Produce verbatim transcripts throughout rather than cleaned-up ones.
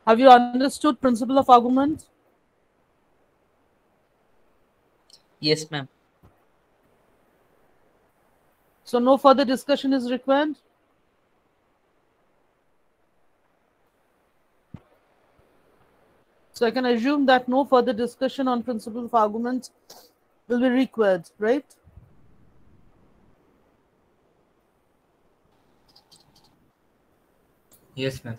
Have you understood principle of argument? Yes, ma'am. So no further discussion is required. So I can assume that no further discussion on principle of argument will be required, right? Yes, ma'am.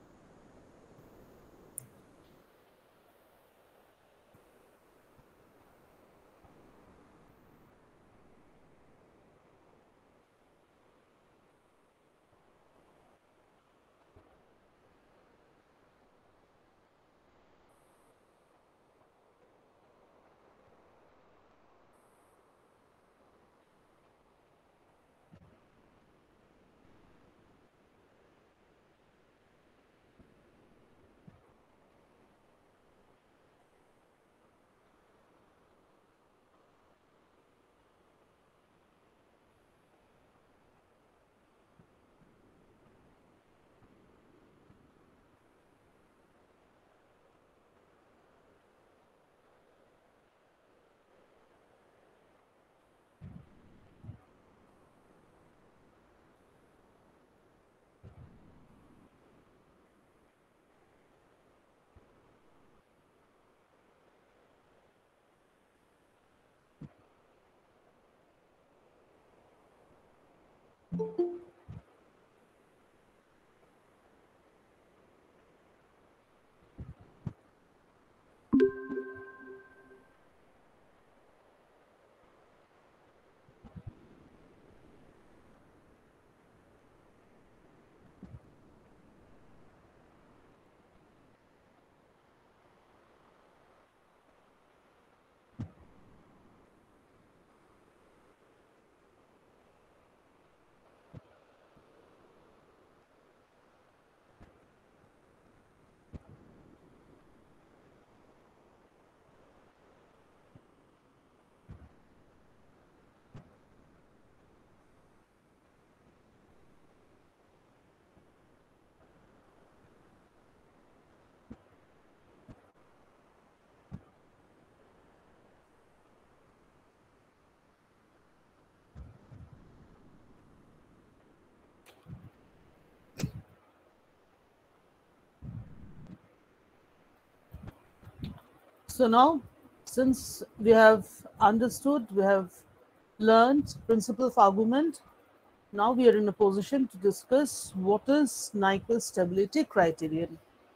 So now, since we have understood, we have learned principle of argument, now we are in a position to discuss what is Nyquist stability criterion.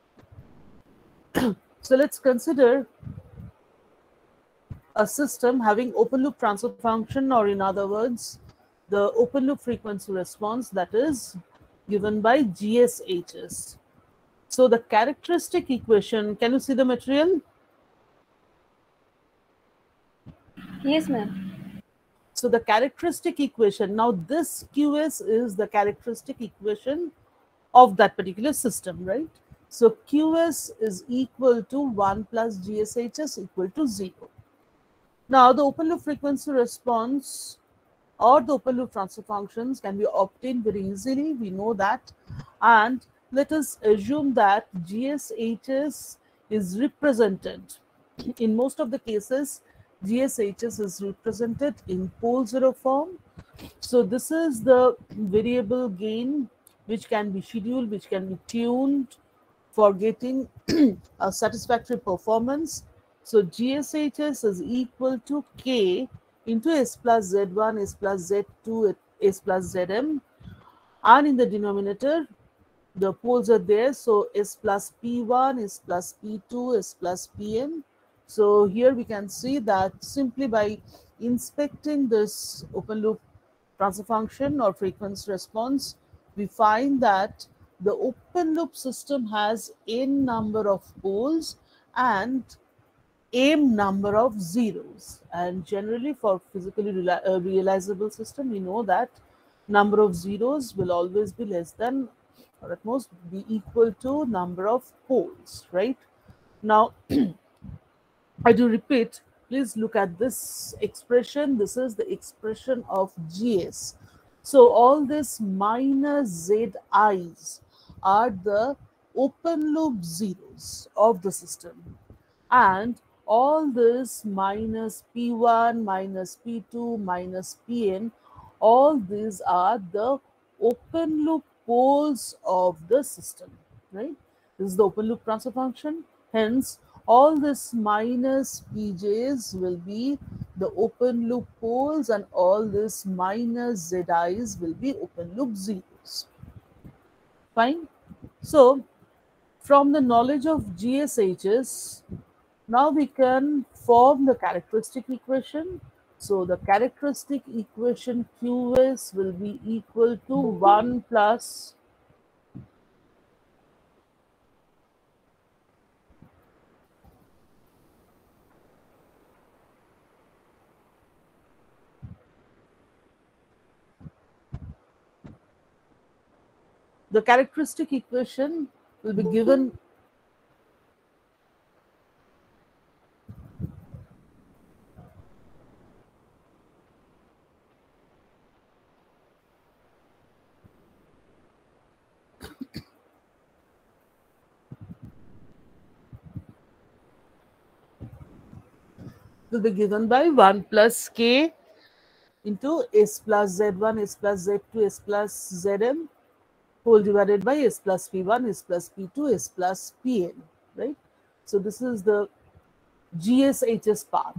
So let's consider a system having open loop transfer function, or in other words, the open loop frequency response that is given by G S H S. So the characteristic equation, can you see the material? Yes, ma'am. So the characteristic equation, now this Q S is the characteristic equation of that particular system, right? So Q S is equal to one plus G S H S equal to zero. Now the open loop frequency response or the open loop transfer functions can be obtained very easily, we know that. And let us assume that G S H S is represented. In most of the cases, G S H S is represented in pole zero form. So this is the variable gain which can be scheduled, which can be tuned for getting a satisfactory performance. So G S H S is equal to K into S plus Z one, S plus Z two, S plus Z M, and in the denominator the poles are there, so S plus P one, S plus P two, S plus P N. So here we can see that simply by inspecting this open loop transfer function or frequency response, we find that the open loop system has n number of poles and m number of zeros. And generally for physically reali- uh, realizable system, we know that number of zeros will always be less than, or at most be equal to, number of poles, right? Now I do repeat, please look at this expression. This is the expression of G S. So all this minus Z I's are the open loop zeros of the system. And all this minus P one, minus P two, minus Pn, all these are the open loop poles of the system, right? This is the open loop transfer function. Hence, all this minus Pj's will be the open loop poles, and all this minus Zi's will be open loop zeros. Fine. So, from the knowledge of G S Hs, now we can form the characteristic equation. So the characteristic equation Qs will be equal to one plus the characteristic equation will be given will be given by one plus k into s plus z one, s plus z two, s plus zm whole divided by s plus p one, s plus p two, s plus pn, right? So this is the G S Hs part.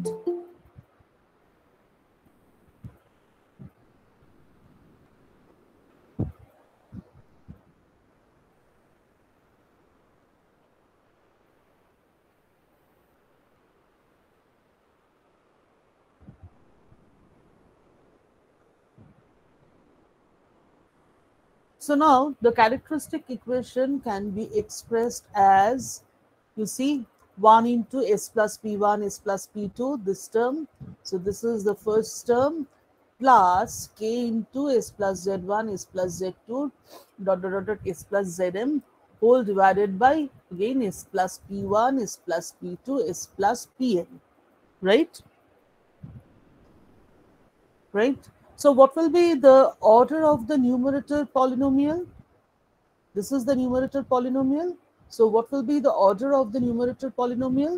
So now the characteristic equation can be expressed as, you see, one into s plus p one, s plus p two, this term. So this is the first term, plus k into s plus z one, s plus z two, dot dot dot, dot s plus zm, whole divided by, again, s plus p one, s plus p two, s plus pn, right? Right? So what will be the order of the numerator polynomial? This is the numerator polynomial. So what will be the order of the numerator polynomial?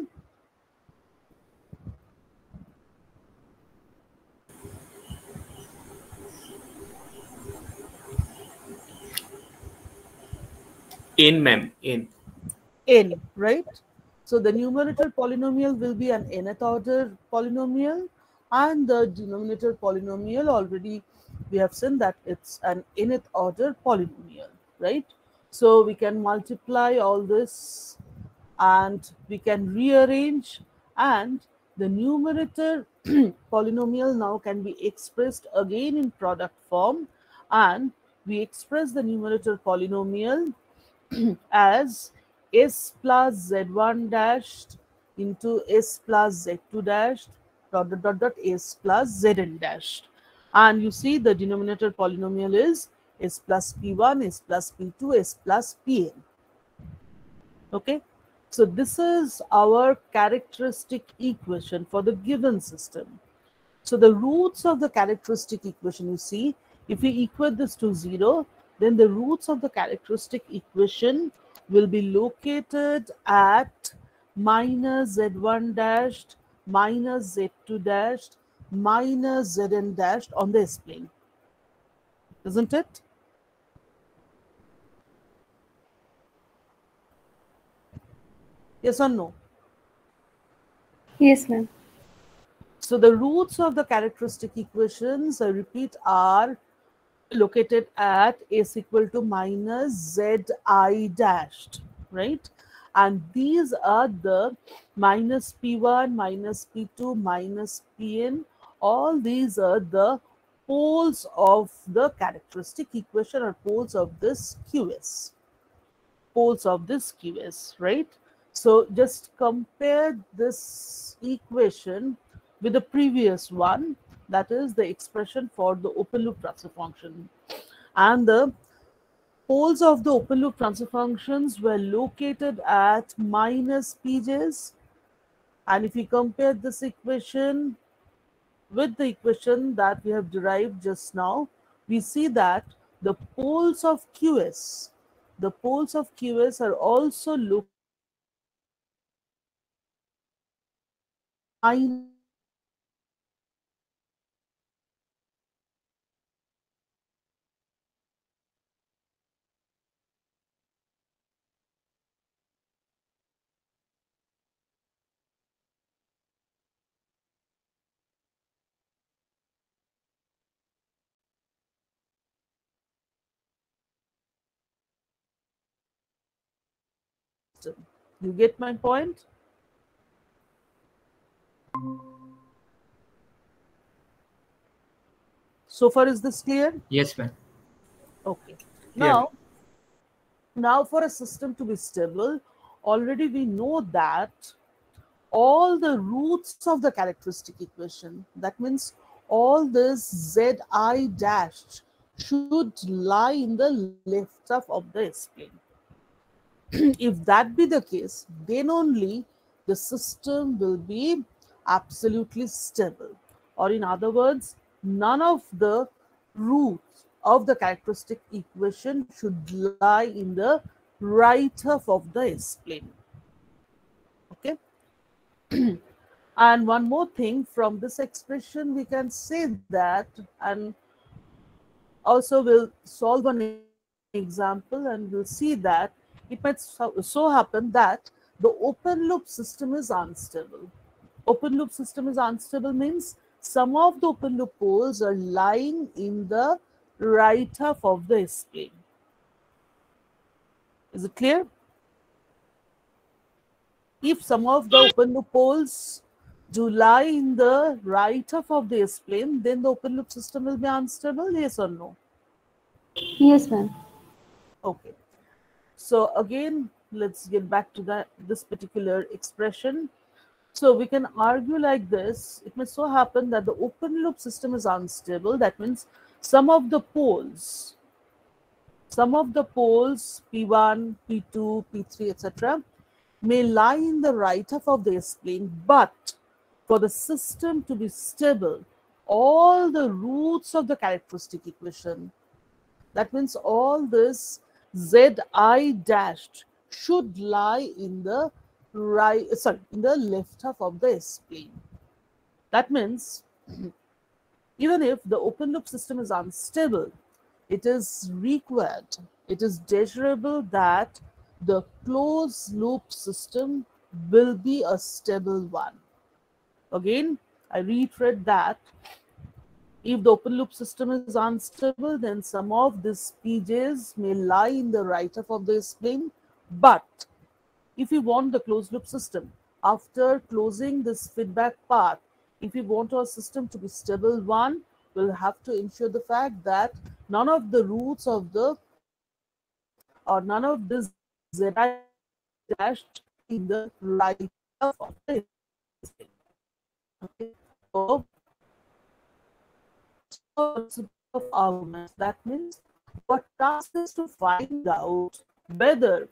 N, ma'am, N. N, right? So the numerator polynomial will be an nth order polynomial, and the denominator polynomial, already we have seen that it's an nth order polynomial, right? So we can multiply all this and we can rearrange, and the numerator polynomial now can be expressed again in product form, and we express the numerator polynomial as s plus z one dashed into s plus z two dashed dot dot dot dot s plus zn dashed. And you see the denominator polynomial is s plus p one, s plus p two, s plus pn. Okay. So this is our characteristic equation for the given system. So the roots of the characteristic equation, you see, if we equate this to zero, then the roots of the characteristic equation will be located at minus z one dashed, minus z two dashed, minus zn dashed on the S-plane. Isn't it? Yes or no? Yes, ma'am. So the roots of the characteristic equations, I repeat, are located at s equal to minus zi dashed, right? And these are the minus p one, minus p two, minus pn. All these are the poles of the characteristic equation, or poles of this Q S. Poles of this Q S, right? So just compare this equation with the previous one, that is the expression for the open loop transfer function. And the poles of the open loop transfer functions were located at minus pj's. And if we compare this equation with the equation that we have derived just now, we see that the poles of Q S the poles of Q S are also located in system. You get my point? So far, is this clear? Yes, ma'am. Okay. Clear. Now, now for a system to be stable, already we know that all the roots of the characteristic equation, that means all this zi dashed should lie in the left half of the S plane. If that be the case, then only the system will be absolutely stable. Or in other words, none of the roots of the characteristic equation should lie in the right half of the S plane. Okay. And one more thing, from this expression we can say that, and also we'll solve an example and we'll see that it might so, so happen that the open loop system is unstable. Open loop system is unstable means some of the open loop poles are lying in the right half of the S plane. Is it clear? If some of the open loop poles do lie in the right half of the S plane, then the open loop system will be unstable, yes or no? Yes, ma'am. Okay. So again, let's get back to that this particular expression. So we can argue like this. It may so happen that the open loop system is unstable. That means some of the poles, some of the poles P one, P two, P three, et cetera may lie in the right half of the S plane, but for the system to be stable, all the roots of the characteristic equation, that means all this zi dashed should lie in the right, sorry, in the left half of the S plane. That means even if the open loop system is unstable, it is required, it is desirable that the closed loop system will be a stable one. Again, I reiterate that if the open loop system is unstable, then some of these P Js may lie in the right half of the S plane. But if you want the closed loop system, after closing this feedback path, if you want our system to be stable one, we'll have to ensure the fact that none of the roots of the, or none of this zi dashed in the right half of the S plane. Okay. So, of arguments. That means our task is to find out whether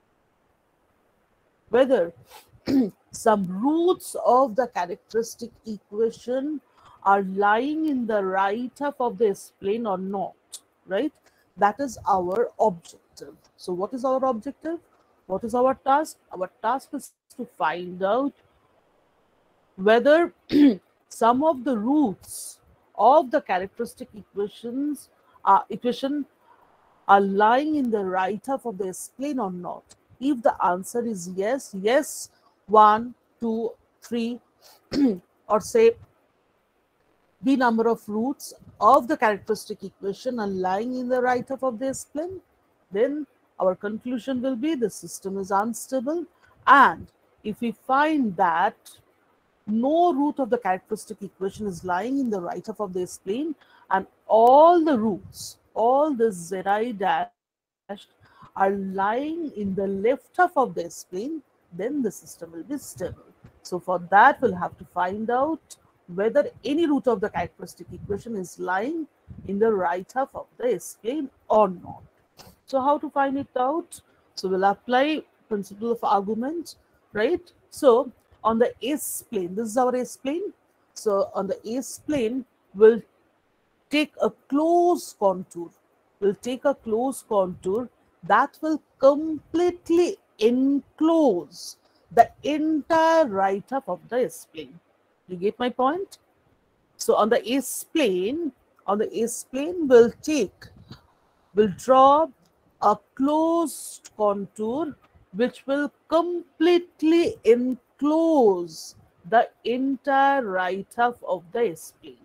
whether some roots of the characteristic equation are lying in the right half of the S plane or not, right? That is our objective. So what is our objective? What is our task? Our task is to find out whether some of the roots of the characteristic equations uh, equation are lying in the right half of the S plane or not. If the answer is yes, yes, one, two, three, or say the number of roots of the characteristic equation are lying in the right half of the S plane, then our conclusion will be the system is unstable. And if we find that no root of the characteristic equation is lying in the right half of the S plane, and all the roots, all the zi dashed are lying in the left half of the S plane, then the system will be stable. So for that, we'll have to find out whether any root of the characteristic equation is lying in the right half of the S plane or not. So how to find it out? So we'll apply principle of argument, right? So on the S plane, this is our S plane. So on the S plane, we'll take a close contour. We'll take a close contour that will completely enclose the entire right half of the S-plane. You get my point? So on the S-plane, on the S-plane, we'll take, we'll draw a closed contour which will completely enclose the entire right half of the S-plane.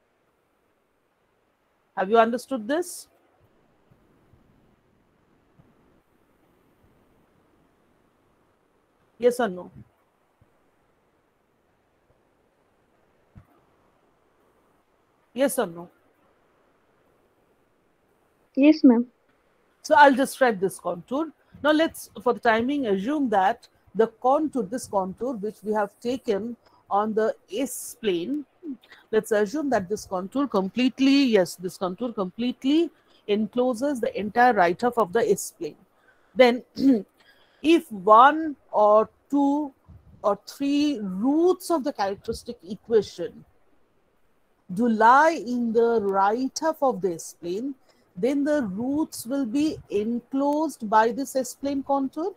Have you understood this? Yes or no? Yes or no? Yes, ma'am. So I'll describe this contour. Now let's, for the timing, assume that the contour, this contour which we have taken on the S plane, let's assume that this contour completely, yes, this contour completely encloses the entire right half of the S plane. Then if one or two or three roots of the characteristic equation do lie in the right half of the S-plane, then the roots will be enclosed by this S-plane contour.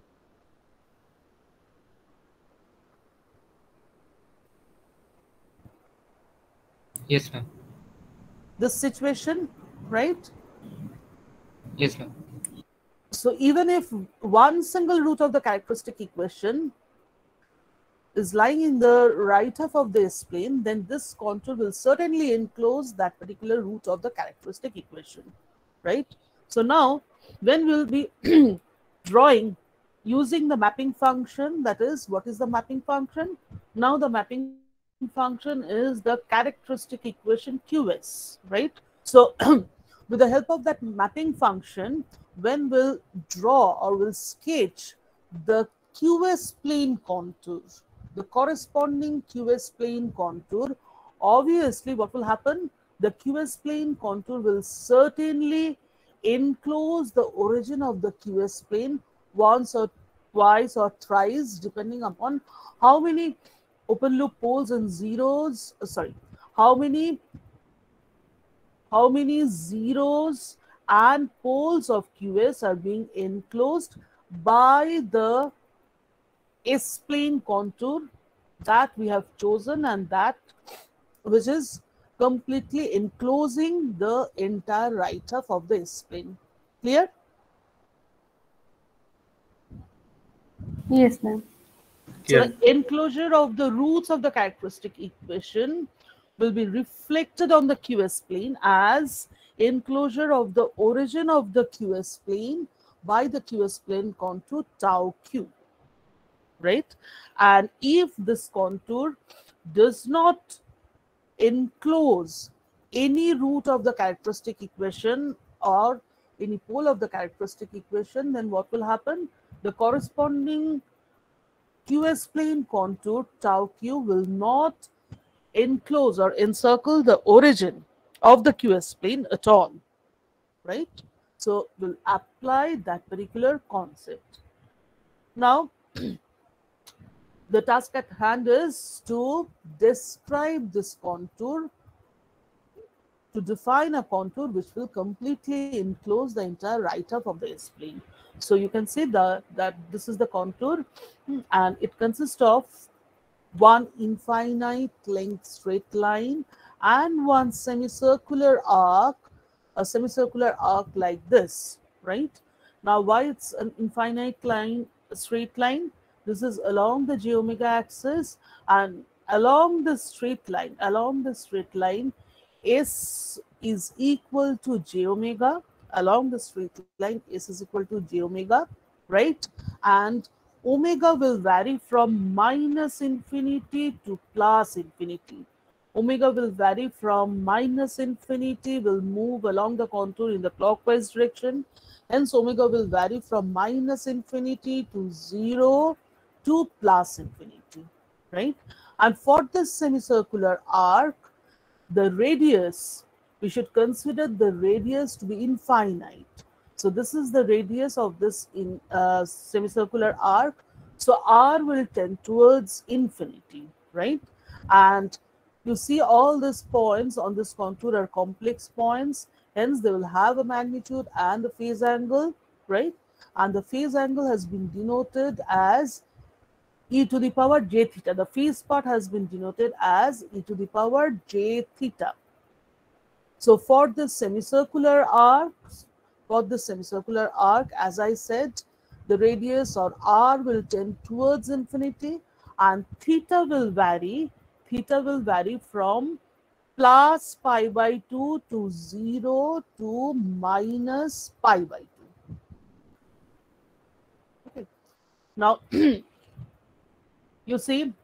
Yes, ma'am. This situation, right? Yes, ma'am. So even if one single root of the characteristic equation is lying in the right half of the S-plane, then this contour will certainly enclose that particular root of the characteristic equation, right? So now, when we'll be drawing using the mapping function, that is, what is the mapping function? Now the mapping function is the characteristic equation Q S, right? So with the help of that mapping function, when we'll draw or we'll sketch the Q S plane contour, the corresponding Q S plane contour, obviously what will happen? The Q S plane contour will certainly enclose the origin of the Q S plane once or twice or thrice, depending upon how many open loop poles and zeros, uh, sorry, how many how many zeros and poles of Q S are being enclosed by the S-plane contour that we have chosen, and that which is completely enclosing the entire right half of the S-plane. Clear? Yes, ma'am. So Yeah. the enclosure of the roots of the characteristic equation will be reflected on the Q S plane as enclosure of the origin of the Q S plane by the Q S plane contour tau q, right? And if this contour does not enclose any root of the characteristic equation or any pole of the characteristic equation, then what will happen? The corresponding Q S plane contour tau q will not enclose or encircle the origin of the Q S plane at all, right? So we'll apply that particular concept. Now, the task at hand is to describe this contour, to define a contour which will completely enclose the entire right half of the S-plane. So you can see the, that this is the contour, and it consists of one infinite length straight line and one semicircular arc, a semicircular arc like this, right? Now, why it's an infinite line, a straight line? This is along the j omega axis, and along the straight line, along the straight line, S is equal to j omega. Along the straight line, S is equal to j omega, right? And omega will vary from minus infinity to plus infinity. Omega will vary from minus infinity, will move along the contour in the clockwise direction. Hence, omega will vary from minus infinity to zero to plus infinity, right? And for this semicircular arc, the radius, we should consider the radius to be infinite. So this is the radius of this in uh, semicircular arc. So R will tend towards infinity, right? And you see all these points on this contour are complex points. Hence, they will have a magnitude and a phase angle, right? And the phase angle has been denoted as e to the power j theta. The phase part has been denoted as e to the power j theta. So for this semicircular arc, for this semicircular arc, as I said, the radius or r will tend towards infinity, and theta will vary. Theta will vary from plus pi by two to zero to minus pi by two. Okay. Now, you see,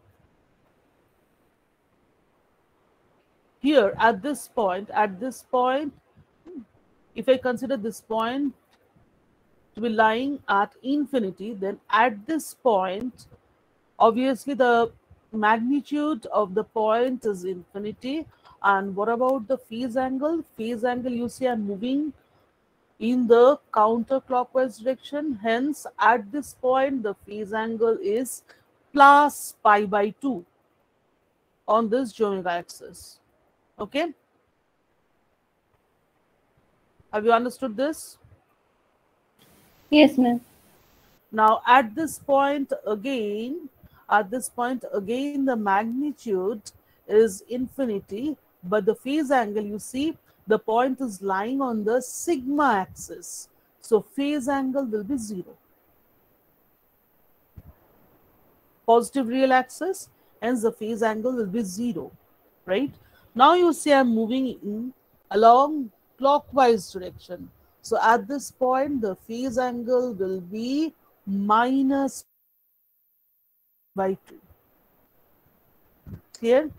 here at this point, at this point, if I consider this point to be lying at infinity, then at this point, obviously the magnitude of the point is infinity. And what about the phase angle? Phase angle, you see, I'm moving in the counterclockwise direction. Hence, at this point, the phase angle is plus pi by two on this j omega axis. Okay? Have you understood this? Yes, ma'am. Now, at this point again, at this point again, the magnitude is infinity, but the phase angle, you see, the point is lying on the sigma axis. So, phase angle will be zero. Positive real axis, hence the phase angle will be zero, right? Now, you see I'm moving in along clockwise direction. So, at this point, the phase angle will be minus by two. Clear?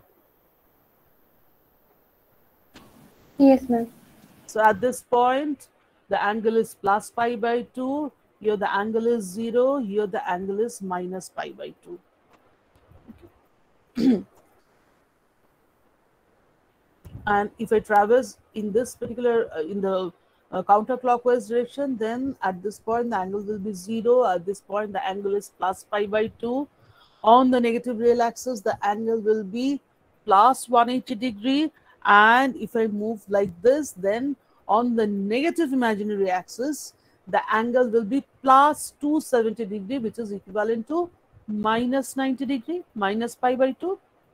Yes, ma'am. So at this point, the angle is plus pi by two. Here the angle is zero. Here the angle is minus pi by two. Okay. And if I traverse in this particular, uh, in the uh, counterclockwise direction, then at this point the angle will be zero. At this point the angle is plus pi by two. On the negative real axis, the angle will be plus one hundred eighty degree. And if I move like this, then on the negative imaginary axis, the angle will be plus two hundred seventy degree, which is equivalent to minus ninety degree, minus pi by two.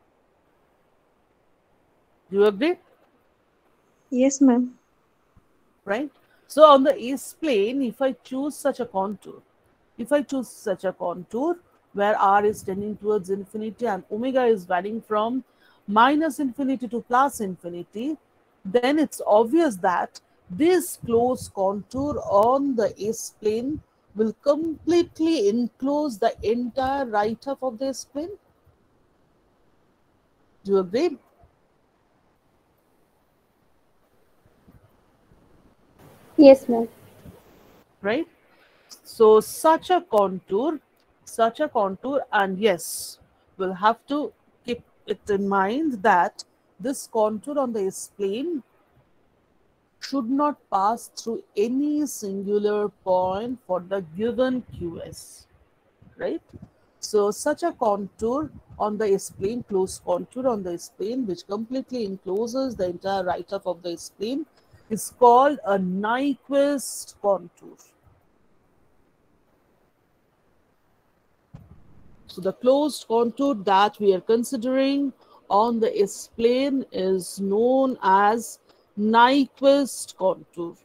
Do you agree? Yes, ma'am. Right? So on the S plane, if I choose such a contour, if I choose such a contour where r is tending towards infinity and omega is varying from minus infinity to plus infinity, then it's obvious that this closed contour on the S plane will completely enclose the entire right half of the S plane. Do you agree? Yes, ma'am. Right? So such a contour, such a contour, and yes, we'll have to keep it in mind that this contour on the S plane should not pass through any singular point for the given Q S, right? So such a contour on the S plane, closed contour on the S plane, which completely encloses the entire right half of the S plane, is called a Nyquist contour. So the closed contour that we are considering on the S plane is known as Nyquist contour.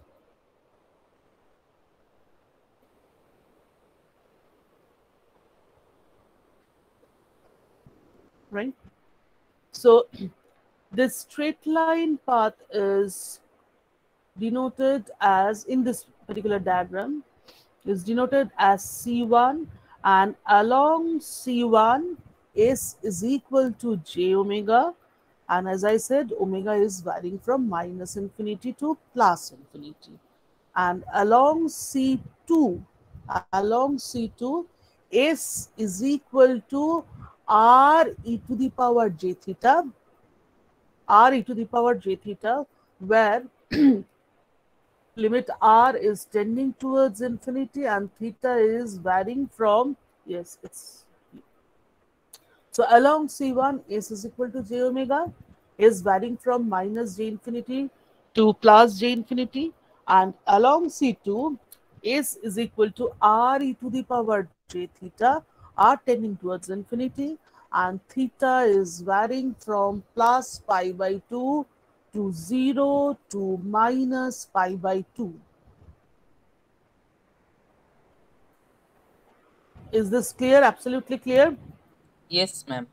Right? So this straight line path is denoted as, in this particular diagram, is denoted as C one, and along C one, S is equal to j omega, and as I said, omega is varying from minus infinity to plus infinity. And along C two, along C two, S is equal to r e to the power j theta, r e to the power j theta, where limit r is tending towards infinity and theta is varying from, yes, it's, so along C one, S is equal to j omega, is varying from minus j infinity to plus j infinity, and along C two, S is equal to R e to the power j theta, R tending towards infinity, and theta is varying from plus pi by two to zero to minus pi by two. Is this clear? Absolutely clear? Yes, ma'am.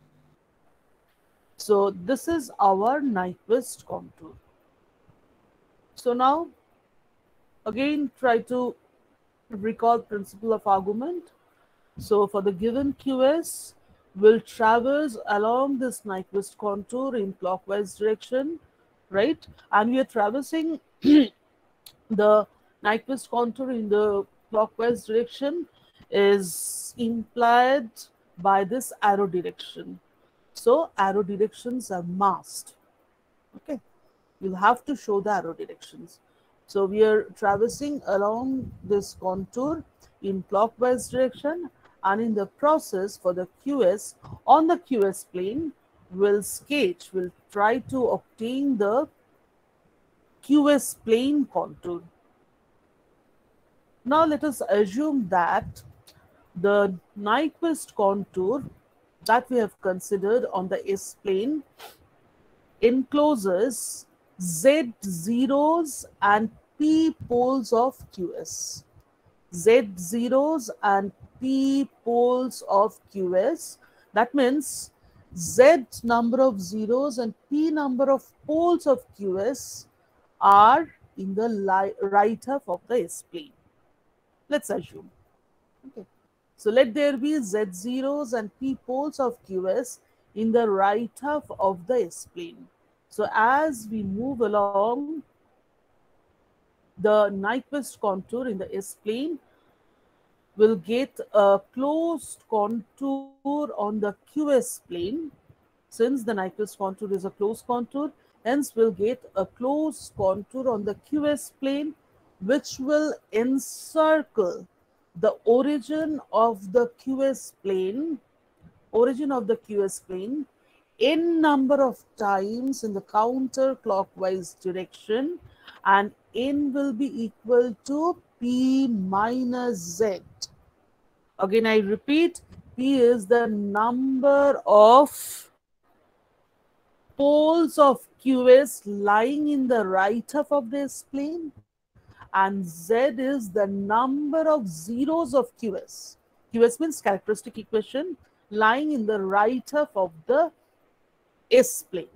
So this is our Nyquist contour. So now again try to recall principle of argument. So for the given Q S, we'll traverse along this Nyquist contour in clockwise direction, right? And we are traversing the Nyquist contour in the clockwise direction is implied by this arrow direction. So arrow directions are masked. Okay, you'll have to show the arrow directions. So we are traversing along this contour in clockwise direction, and in the process for the Q S, on the Q S plane, we'll sketch, we'll try to obtain the Q S plane contour. Now let us assume that the Nyquist contour that we have considered on the S plane encloses Z zeros and P poles of Q S. Z zeros and P poles of Q S. That means Z number of zeros and P number of poles of Q S are in the right half of the S plane. Let's assume. Okay. So let there be Z zeros and P poles of Q S in the right half of the S plane. So as we move along the Nyquist contour in the S plane, we'll get a closed contour on the Q S plane. Since the Nyquist contour is a closed contour, hence we'll get a closed contour on the Q S plane, which will encircle the origin of the Q S plane, origin of the Q S plane, n number of times in the counterclockwise direction, and n will be equal to P minus Z. Again, I repeat, P is the number of poles of Q S lying in the right half of this plane, and Z is the number of zeros of Q S. Q S means characteristic equation lying in the right half of the S plane.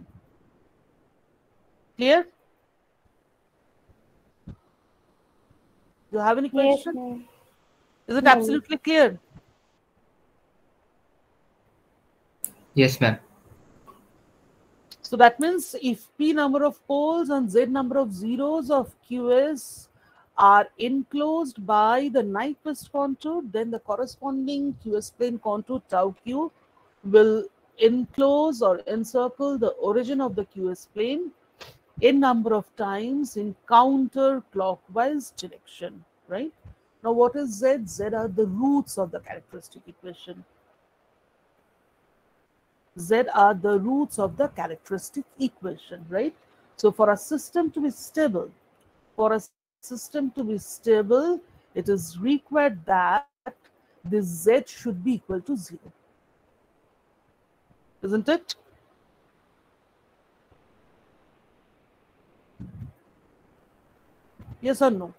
Clear? Do you have any Yes, question? ma'am. Is it No. absolutely clear? Yes, ma'am. So that means if P number of poles and Z number of zeros of Q S are enclosed by the Nyquist contour, then the corresponding Q S plane contour tau Q will enclose or encircle the origin of the Q S plane n number of times in counterclockwise direction, right? Now what is Z? Z are the roots of the characteristic equation. Z are the roots of the characteristic equation, right? So for a system to be stable, for a system to be stable, it is required that this Z should be equal to zero. Isn't it? Yes or no?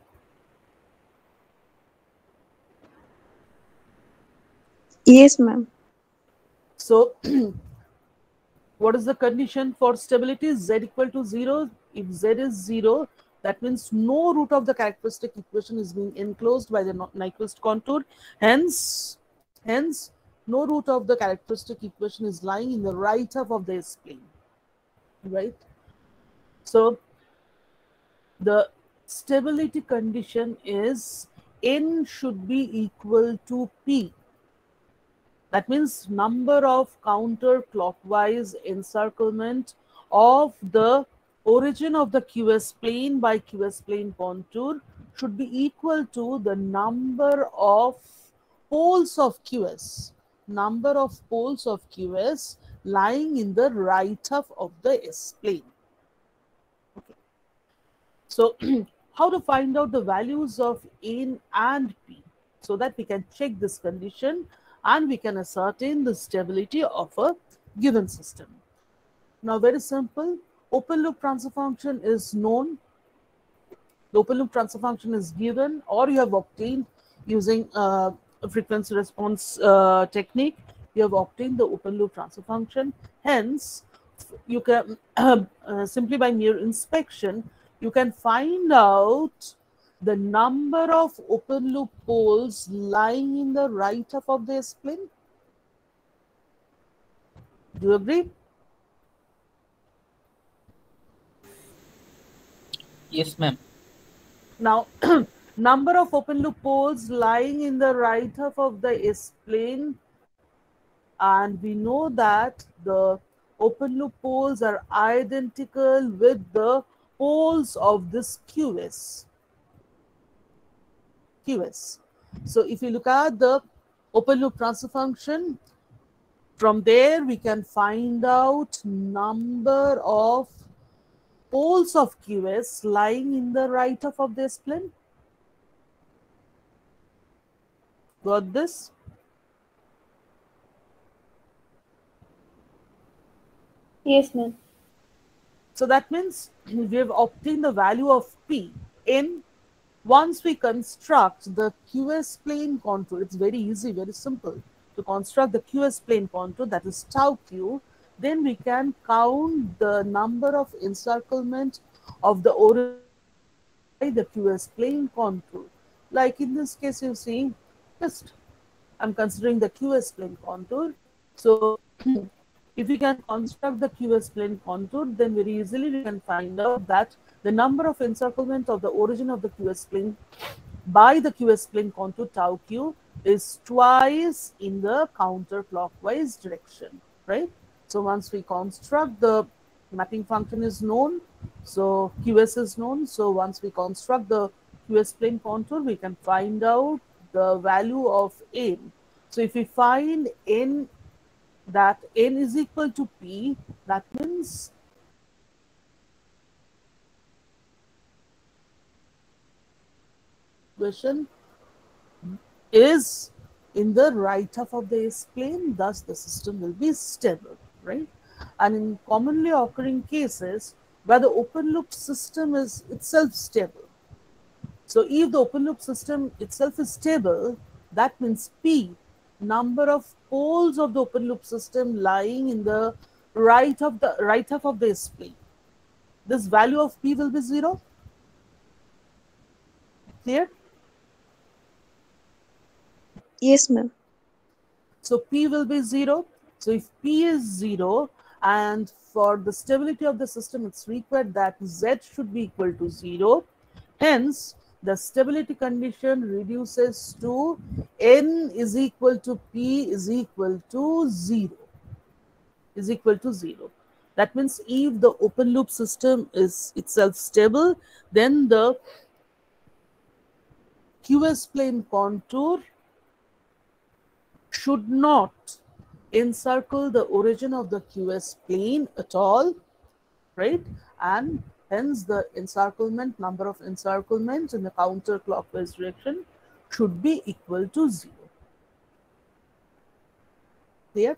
Yes, ma'am. So what is the condition for stability? Z equal to zero. If Z is zero, that means no root of the characteristic equation is being enclosed by the Nyquist contour. Hence, hence, no root of the characteristic equation is lying in the right half of the S plane, right? So the stability condition is N should be equal to P. That means number of counterclockwise encirclement of the origin of the Q S plane by Q S plane contour should be equal to the number of poles of Q S, number of poles of Q S lying in the right half of the S plane. Okay. So how to find out the values of N and P so that we can check this condition and we can ascertain the stability of a given system. Now, very simple, open loop transfer function is known. The open loop transfer function is given or you have obtained using uh, a frequency response uh, technique. You have obtained the open loop transfer function. Hence, you can uh, uh, simply by mere inspection, you can find out the number of open loop poles lying in the right half of the S-plane. Do you agree? Yes, ma'am. Now, number of open loop poles lying in the right half of the S-plane, and we know that the open loop poles are identical with the poles of this Q S. Q S. So if you look at the open loop transfer function, from there we can find out number of poles of Q S lying in the right half of the S-plane. Got this? Yes, ma'am. So that means we have obtained the value of P in once we construct the Q S plane contour. It's very easy, very simple to construct the Q S plane contour, that is tau Q. Then we can count the number of encirclement of the origin by the Q S plane contour. Like in this case, you see, just I'm considering the Q S plane contour. So if we can construct the Q S plane contour, then very easily we can find out that the number of encirclement of the origin of the Q S plane by the Q S plane contour tau Q is twice in the counterclockwise direction, right? So once we construct, the mapping function is known, so Q S is known. So once we construct the Q S plane contour, we can find out the value of N. So if we find N, that N is equal to P, that means equation is in the right half of the S-plane, thus the system will be stable, right? And in commonly occurring cases where the open loop system is itself stable. So if the open loop system itself is stable, that means P, number of poles of the open loop system lying in the right of the right half of the S-plane. This value of P will be zero. Clear? Yes, ma'am. So P will be zero. So if P is zero, and for the stability of the system, it's required that Z should be equal to zero. Hence, the stability condition reduces to N is equal to P is equal to zero. Is equal to zero. That means if the open loop system is itself stable, then the Q S plane contour should not encircle the origin of the Q S plane at all, right? And hence the encirclement, number of encirclements in the counterclockwise direction should be equal to zero. Clear?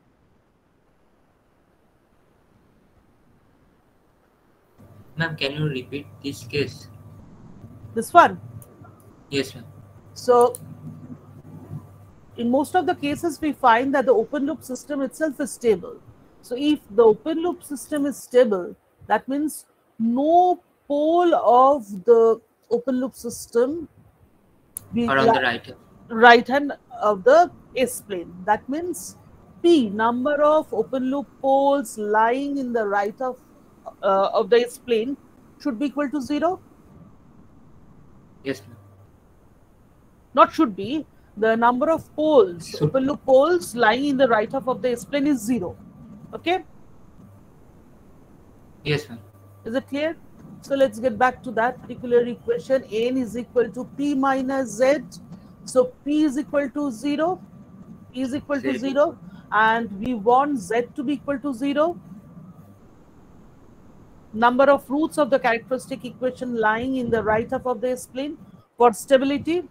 Ma'am, can you repeat this case? This one. Yes, ma'am. So in most of the cases, we find that the open loop system itself is stable. So if the open loop system is stable, that means no pole of the open loop system be Or on the right. right hand of the S-plane. That means P, number of open loop poles lying in the right of uh, of the S-plane, should be equal to zero. Yes, ma'am. Not should be. The number of poles, Should. open loop poles lying in the right half of the S-plane is zero. Okay? Yes, ma'am. Is it clear? So let's get back to that particular equation. N is equal to P minus Z. So P is equal to zero. P is equal to Zero. zero. And we want Z to be equal to zero. number of roots of the characteristic equation lying in the right half of the S-plane for stability,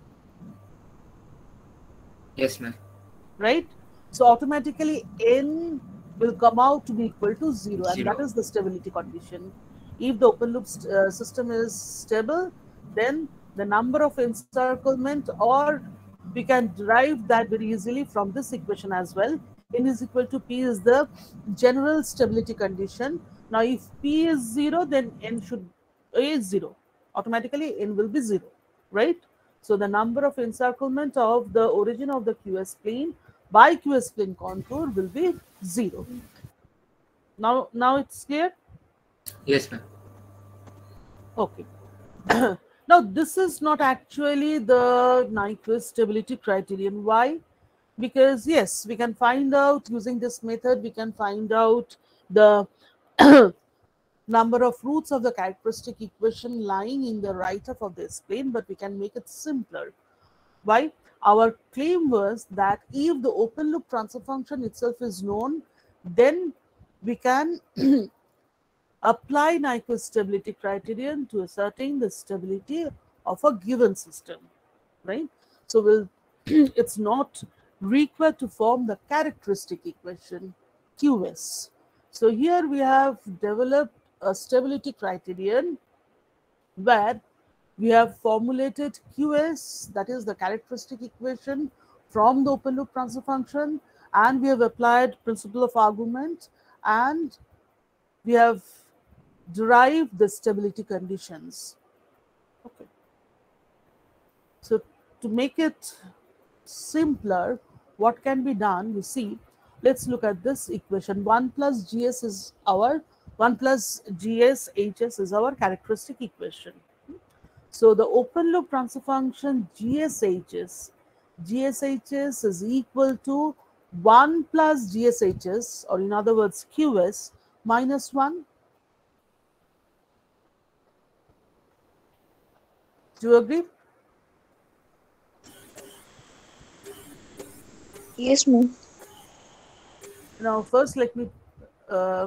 Yes, ma'am. right? So automatically n will come out to be equal to zero, and Zero. that is the stability condition. If the open loop st uh, system is stable, then the number of encirclement, or we can derive that very easily from this equation as well. N is equal to P is the general stability condition. Now, if P is zero, then N should is zero. Automatically, N will be zero, right? So the number of encirclement of the origin of the Q S plane by Q S plane contour will be zero. Now, now it's clear? Yes, ma'am. Okay. Now, this is not actually the Nyquist stability criterion. Why? Because yes, we can find out using this method, we can find out the number of roots of the characteristic equation lying in the right half of this plane, but we can make it simpler. Why? Our claim was that if the open loop transfer function itself is known, then we can apply Nyquist stability criterion to ascertain the stability of a given system, right? So we'll it's not required to form the characteristic equation Q S. So here we have developed a stability criterion where we have formulated Q S, that is the characteristic equation from the open loop transfer function, and we have applied principle of argument, and we have derived the stability conditions. Okay. So to make it simpler, what can be done? You see, let's look at this equation. one plus G S is our one plus G S H S is our characteristic equation. So the open loop transfer function G S H S, G S H S is equal to one plus G S H S, or in other words Q S, minus one. Do you agree? Yes, ma'am. Now, first, let me uh,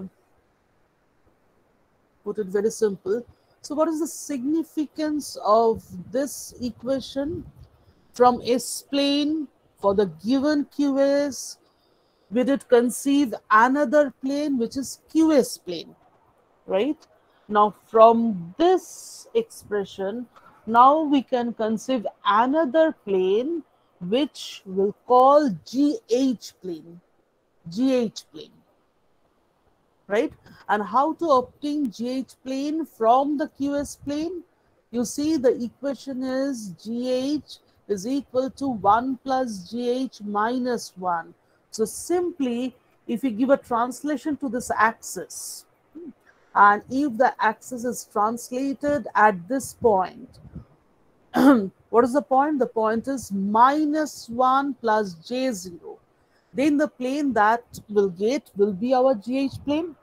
put it very simple. So, what is the significance of this equation? From S plane for the given Q S, we did conceive another plane which is Q S plane, right? Now, from this expression, now we can conceive another plane which we'll call G H plane, G H plane, right? And how to obtain G H plane from the Q S plane? You see, the equation is G H is equal to one plus G H minus one. So simply, if you give a translation to this axis, and if the axis is translated at this point, what is the point? The point is minus one plus J zero. Then the plane that will get will be our G H plane.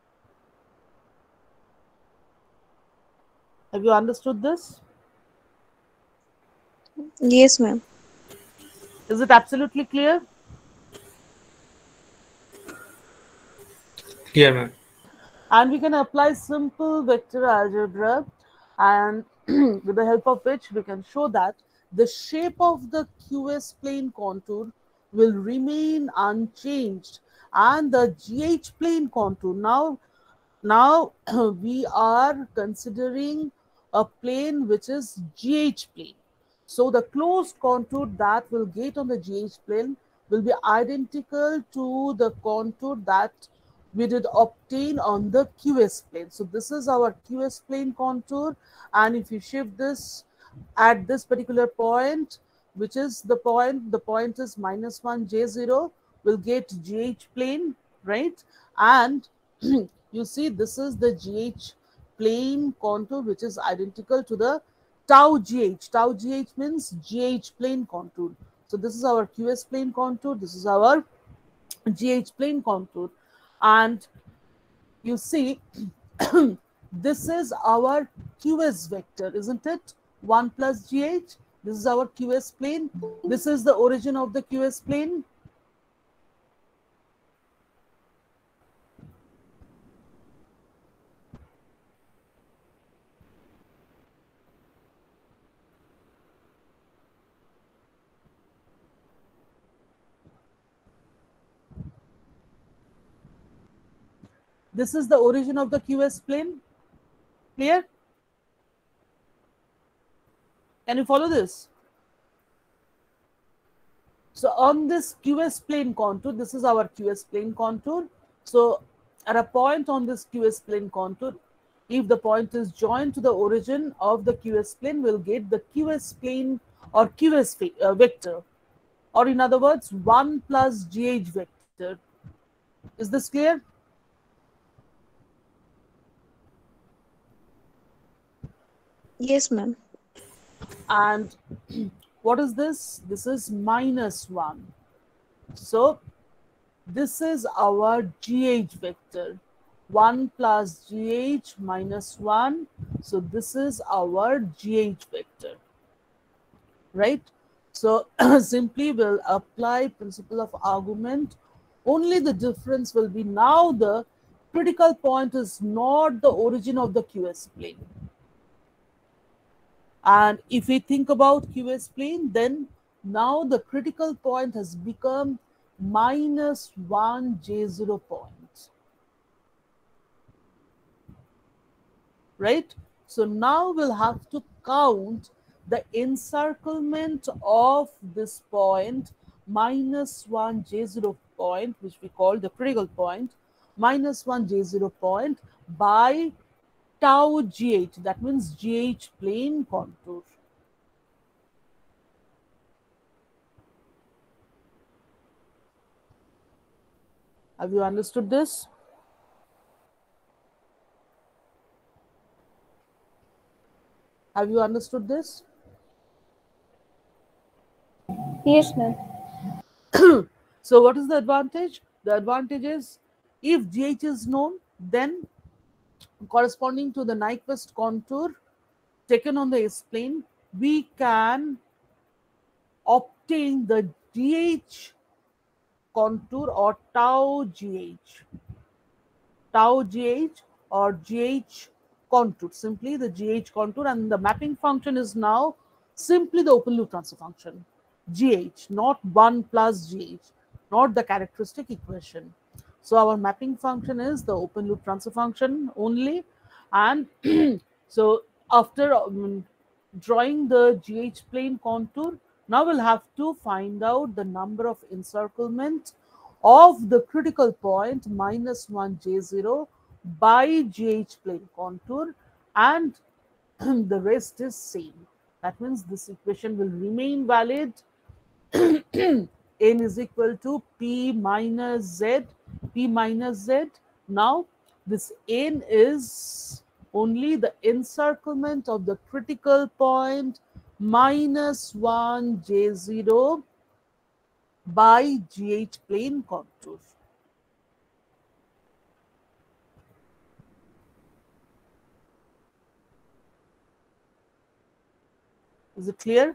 Have you understood this? Yes, ma'am. Is it absolutely clear? Clear, ma'am. And we can apply simple vector algebra, and with the help of which we can show that the shape of the Q S plane contour will remain unchanged, and the G H plane contour, now now we are considering a plane which is G H plane. So the closed contour that will get on the G H plane will be identical to the contour that we did obtain on the Q S plane. So this is our Q S plane contour, and if you shift this at this particular point, which is the point, the point is minus one J zero, will get G H plane, right? And you see, this is the G H plane contour which is identical to the tau G H. Tau G H means G H plane contour. So this is our Q S plane contour, this is our G H plane contour. And you see, this is our Q S vector, isn't it? one plus G H. This is our Q S plane. This is the origin of the Q S plane. This is the origin of the Q S plane. Clear? Can you follow this? So on this Q S plane contour, this is our Q S plane contour. So at a point on this Q S plane contour, if the point is joined to the origin of the Q S plane, we'll get the Q S plane or Q S uh, vector, or in other words, one plus G H vector. Is this clear? Yes, ma'am. And what is this? This is minus one. So this is our G H vector. one plus G H minus one. So this is our G H vector. Right? So simply we'll apply principle of argument. Only the difference will be now the critical point is not the origin of the Q S plane. And if we think about Q S plane, then now the critical point has become minus one J zero point. Right? So now we'll have to count the encirclement of this point minus one J zero point, which we call the critical point, minus one J zero point by tau G H, that means G H plane contour. Have you understood this? Have you understood this? Yes, ma'am. So what is the advantage? The advantage is if G H is known, then corresponding to the Nyquist contour taken on the S-plane, we can obtain the G H contour or tau G H. Tau G H or G H contour, simply the G H contour, and the mapping function is now simply the open loop transfer function. G H, not one plus G H, not the characteristic equation. So our mapping function is the open loop transfer function only. And so after um, drawing the G H plane contour, now we'll have to find out the number of encirclement of the critical point minus one J zero by G H plane contour, and the rest is same. That means this equation will remain valid. N is equal to P minus Z, P minus Z. Now this N is only the encirclement of the critical point minus one J zero by G H plane contour. Is it clear?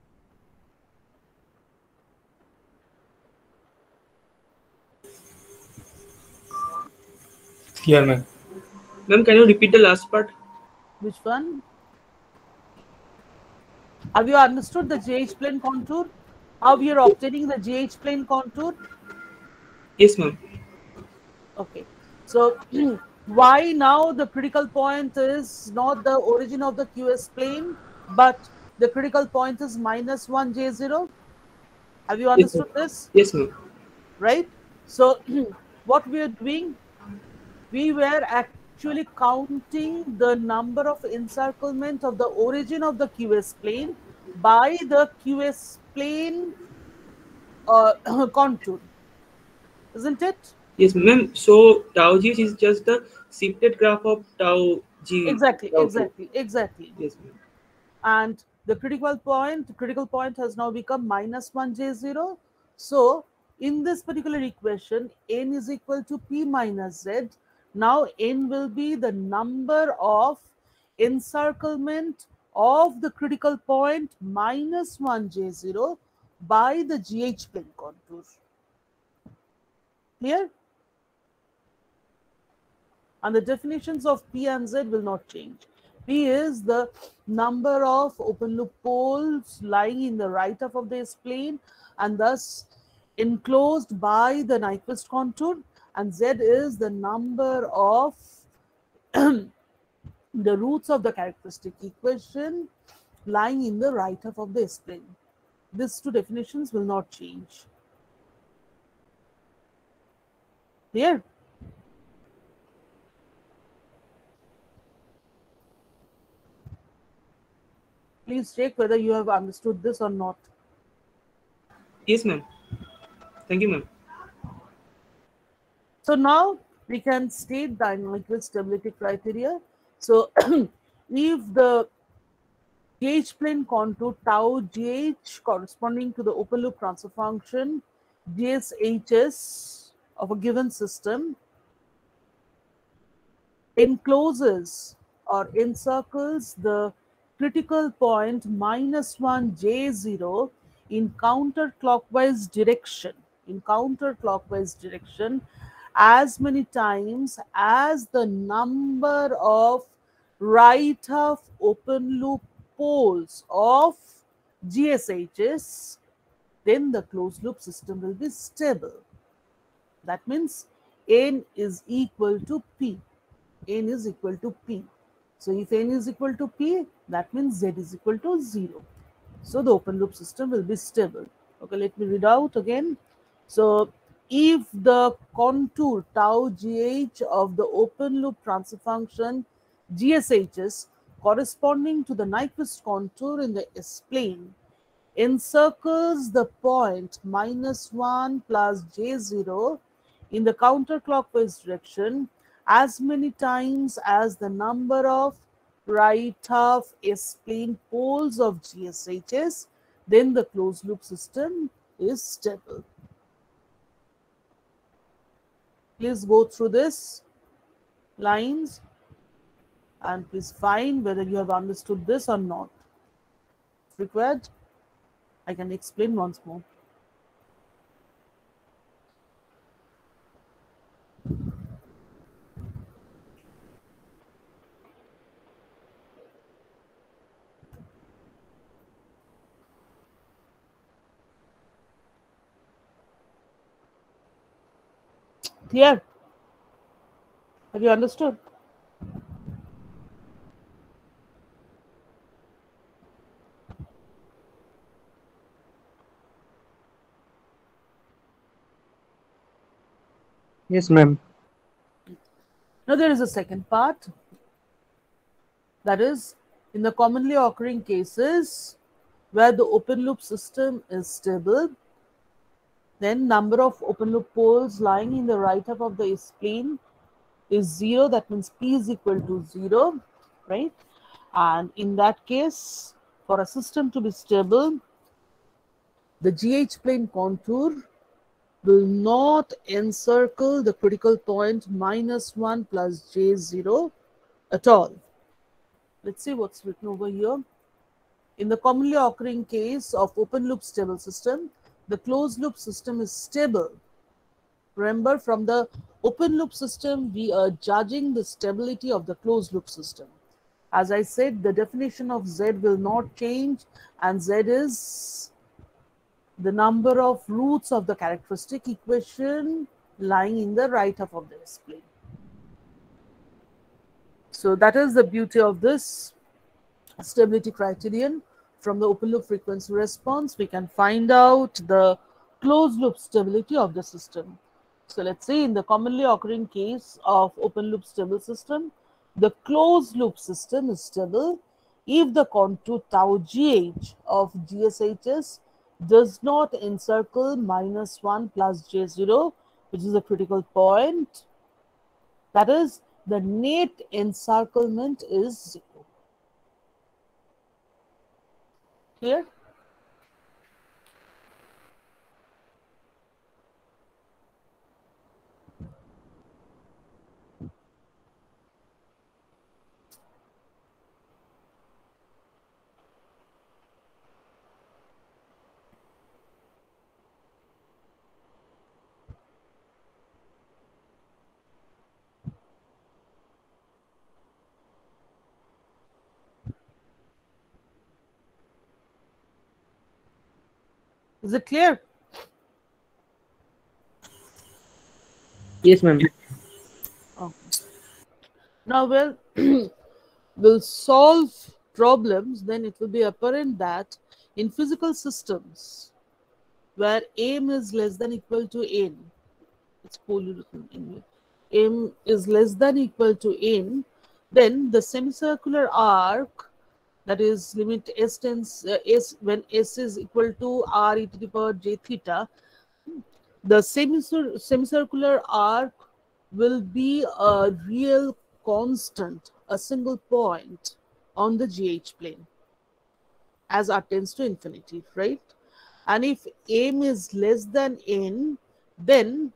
Clear, ma'am. Ma'am, can you repeat the last part? Which one? Have you understood the G H plane contour? How we are obtaining the G H plane contour? Yes, ma'am. Okay. So why now the critical point is not the origin of the Q S plane, but the critical point is minus one J zero? Have you understood Yes, this? Yes, ma'am. Right? So what we are doing, we were actually counting the number of encirclement of the origin of the Q S plane by the Q S plane uh, contour, isn't it? Yes, ma'am. So tau G is just the shifted graph of tau G. Exactly, tau exactly, exactly. Yes, ma'am. And the critical point, the critical point has now become minus one J zero. So in this particular equation, N is equal to P minus Z. Now N will be the number of encirclement of the critical point minus one J zero by the G H plane contour. Clear? And the definitions of P and Z will not change. P is the number of open loop poles lying in the right half of the S plane and thus enclosed by the Nyquist contour, and Z is the number of the roots of the characteristic equation lying in the right half of the S-plane. These two definitions will not change. Clear? Please check whether you have understood this or not. Yes, ma'am. Thank you, ma'am. So now we can state dynamical stability criteria. So if the G H plane contour tau G H corresponding to the open loop transfer function G S H S of a given system encloses or encircles the critical point minus one J zero in counterclockwise direction, in counterclockwise direction as many times as the number of right half open loop poles of G S H S, then the closed loop system will be stable. That means N is equal to P. N is equal to P. So if N is equal to P, that means Z is equal to zero. So the open loop system will be stable. Okay, let me read out again. So if the contour tau G H of the open loop transfer function G S H S corresponding to the Nyquist contour in the S-plane encircles the point minus one plus J zero in the counterclockwise direction as many times as the number of right half S-plane poles of G S H S, then the closed loop system is stable. Please go through this lines and please find whether you have understood this or not. If required, I can explain once more. Clear? Have you understood? Yes, ma'am. Now there is a second part, that is in the commonly occurring cases where the open loop system is stable, then number of open loop poles lying in the right half of the S-plane is zero. That means P is equal to zero, right? And in that case, for a system to be stable, the G H plane contour will not encircle the critical point minus one plus J zero at all. Let's see what's written over here. In the commonly occurring case of open loop stable system, the closed loop system is stable. Remember, from the open loop system, we are judging the stability of the closed loop system. As I said, the definition of Z will not change, and Z is the number of roots of the characteristic equation lying in the right half of the S-plane. So that is the beauty of this stability criterion. From the open loop frequency response, we can find out the closed loop stability of the system. So let's say in the commonly occurring case of open loop stable system, the closed loop system is stable if the contour tau G H of G S H S does not encircle minus one plus J zero, which is a critical point. That is, the net encirclement is zero. Clear? Is it clear? Yes, ma'am. Okay. Now, well, we'll solve problems, then it will be apparent that in physical systems where m is less than equal to n, it's poorly written anyway, m is less than equal to n, then the semicircular arc, that is limit s tends uh, s when s is equal to r e to the power j theta, the semicir semicircular arc will be a real constant, a single point on the G H plane as r tends to infinity, right? And if m is less than n, then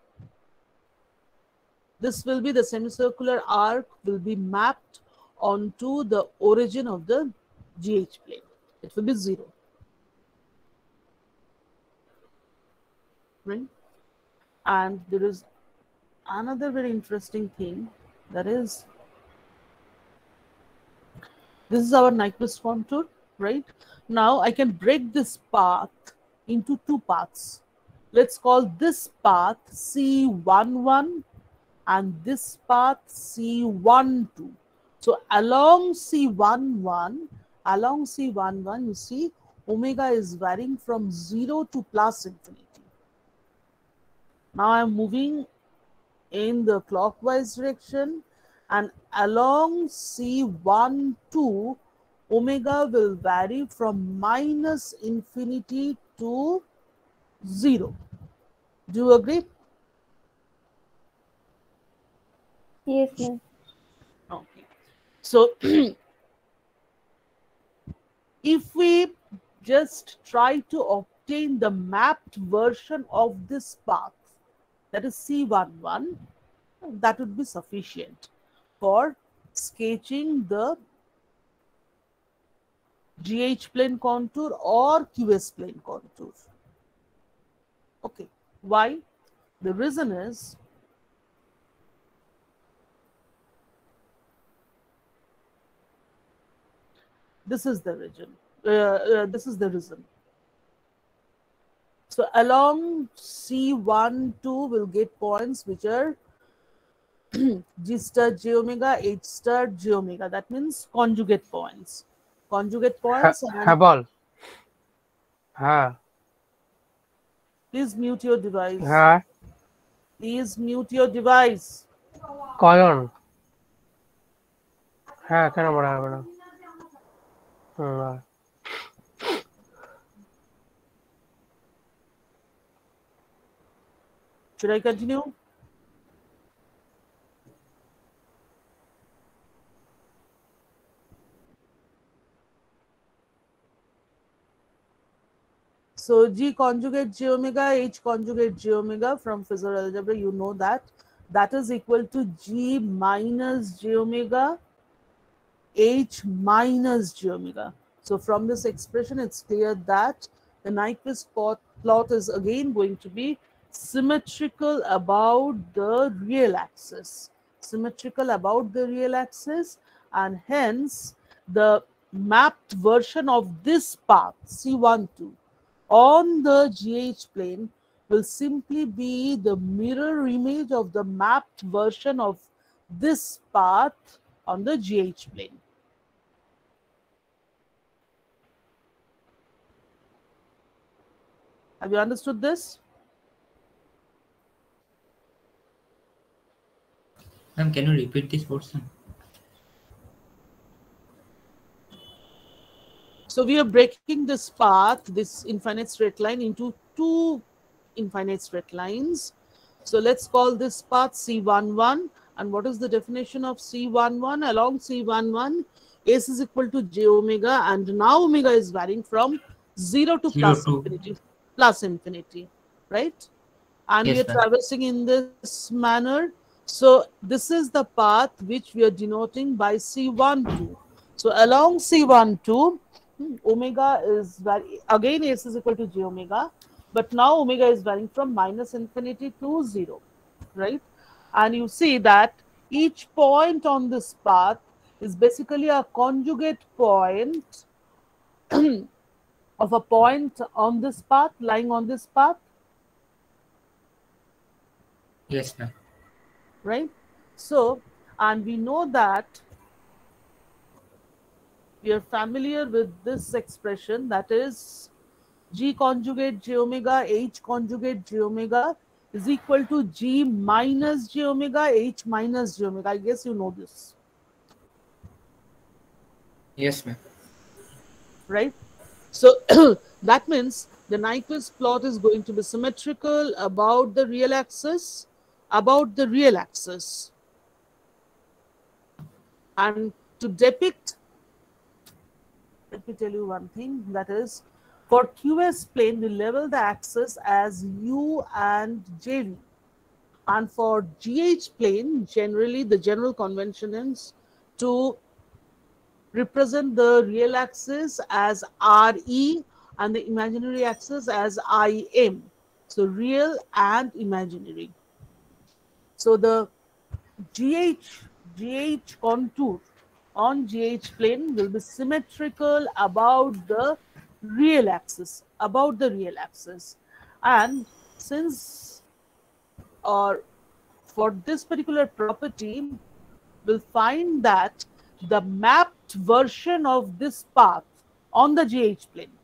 this will be the semicircular arc will be mapped onto the origin of the G H plane. It will be zero, right? And there is another very interesting thing, that is, this is our Nyquist contour, right? Now I can break this path into two paths. Let's call this path C one one and this path C one two. So along C one one, along C one one, you see omega is varying from zero to plus infinity. Now I'm moving in the clockwise direction, and along C one two, omega will vary from minus infinity to zero. Do you agree? Yes, ma'am. Okay. So if we just try to obtain the mapped version of this path, that is C one one, that would be sufficient for sketching the G H plane contour or Q S plane contour. Okay, why? The reason is, this is the region, uh, uh, this is the reason. So along C one two will get points which are G star J omega, H star J omega. That means conjugate points. Conjugate points. হ্যাঁ And বল হ্যাঁ please mute your device. হ্যাঁ Please mute your device. কয়জন হ্যাঁ কেন বলা হবে না হুম, আয়। Should I continue? So G conjugate J omega, H conjugate J omega, from Fizer algebra, you know that that is equal to G minus J omega, H minus J omega. So from this expression, it's clear that the Nyquist plot is again going to be symmetrical about the real axis, symmetrical about the real axis, and hence the mapped version of this path C one two on the G H plane will simply be the mirror image of the mapped version of this path on the G H plane. Have you understood this? Ma'am, can you repeat this portion? So we are breaking this path, this infinite straight line, into two infinite straight lines. So let's call this path C one one. And what is the definition of C one one? Along C one one, S is equal to J omega, and now omega is varying from zero to Zero plus to- infinity, plus infinity, right? And Yes, we are ma'am. traversing in this manner. So this is the path which we are denoting by C one two. So along C one two, hmm, omega is vary again, S is equal to J omega, but now omega is varying from minus infinity to zero, right? And you see that each point on this path is basically a conjugate point of a point on this path, lying on this path. Yes, ma'am. right? So, and we know that we are familiar with this expression, that is G conjugate J omega H conjugate J omega is equal to G minus J omega H minus J omega. I guess you know this, Yes, ma'am. right? So that means the Nyquist plot is going to be symmetrical about the real axis, about the real axis. And to depict, let me tell you one thing, that is, for Q S plane, we level the axis as U and J V. And for G H plane, generally the general convention is to represent the real axis as R E and the imaginary axis as I M. So real and imaginary. So the G H, G H contour on G H plane will be symmetrical about the real axis, about the real axis. And since or for this particular property, we'll find that the mapped version of this path on the G H plane,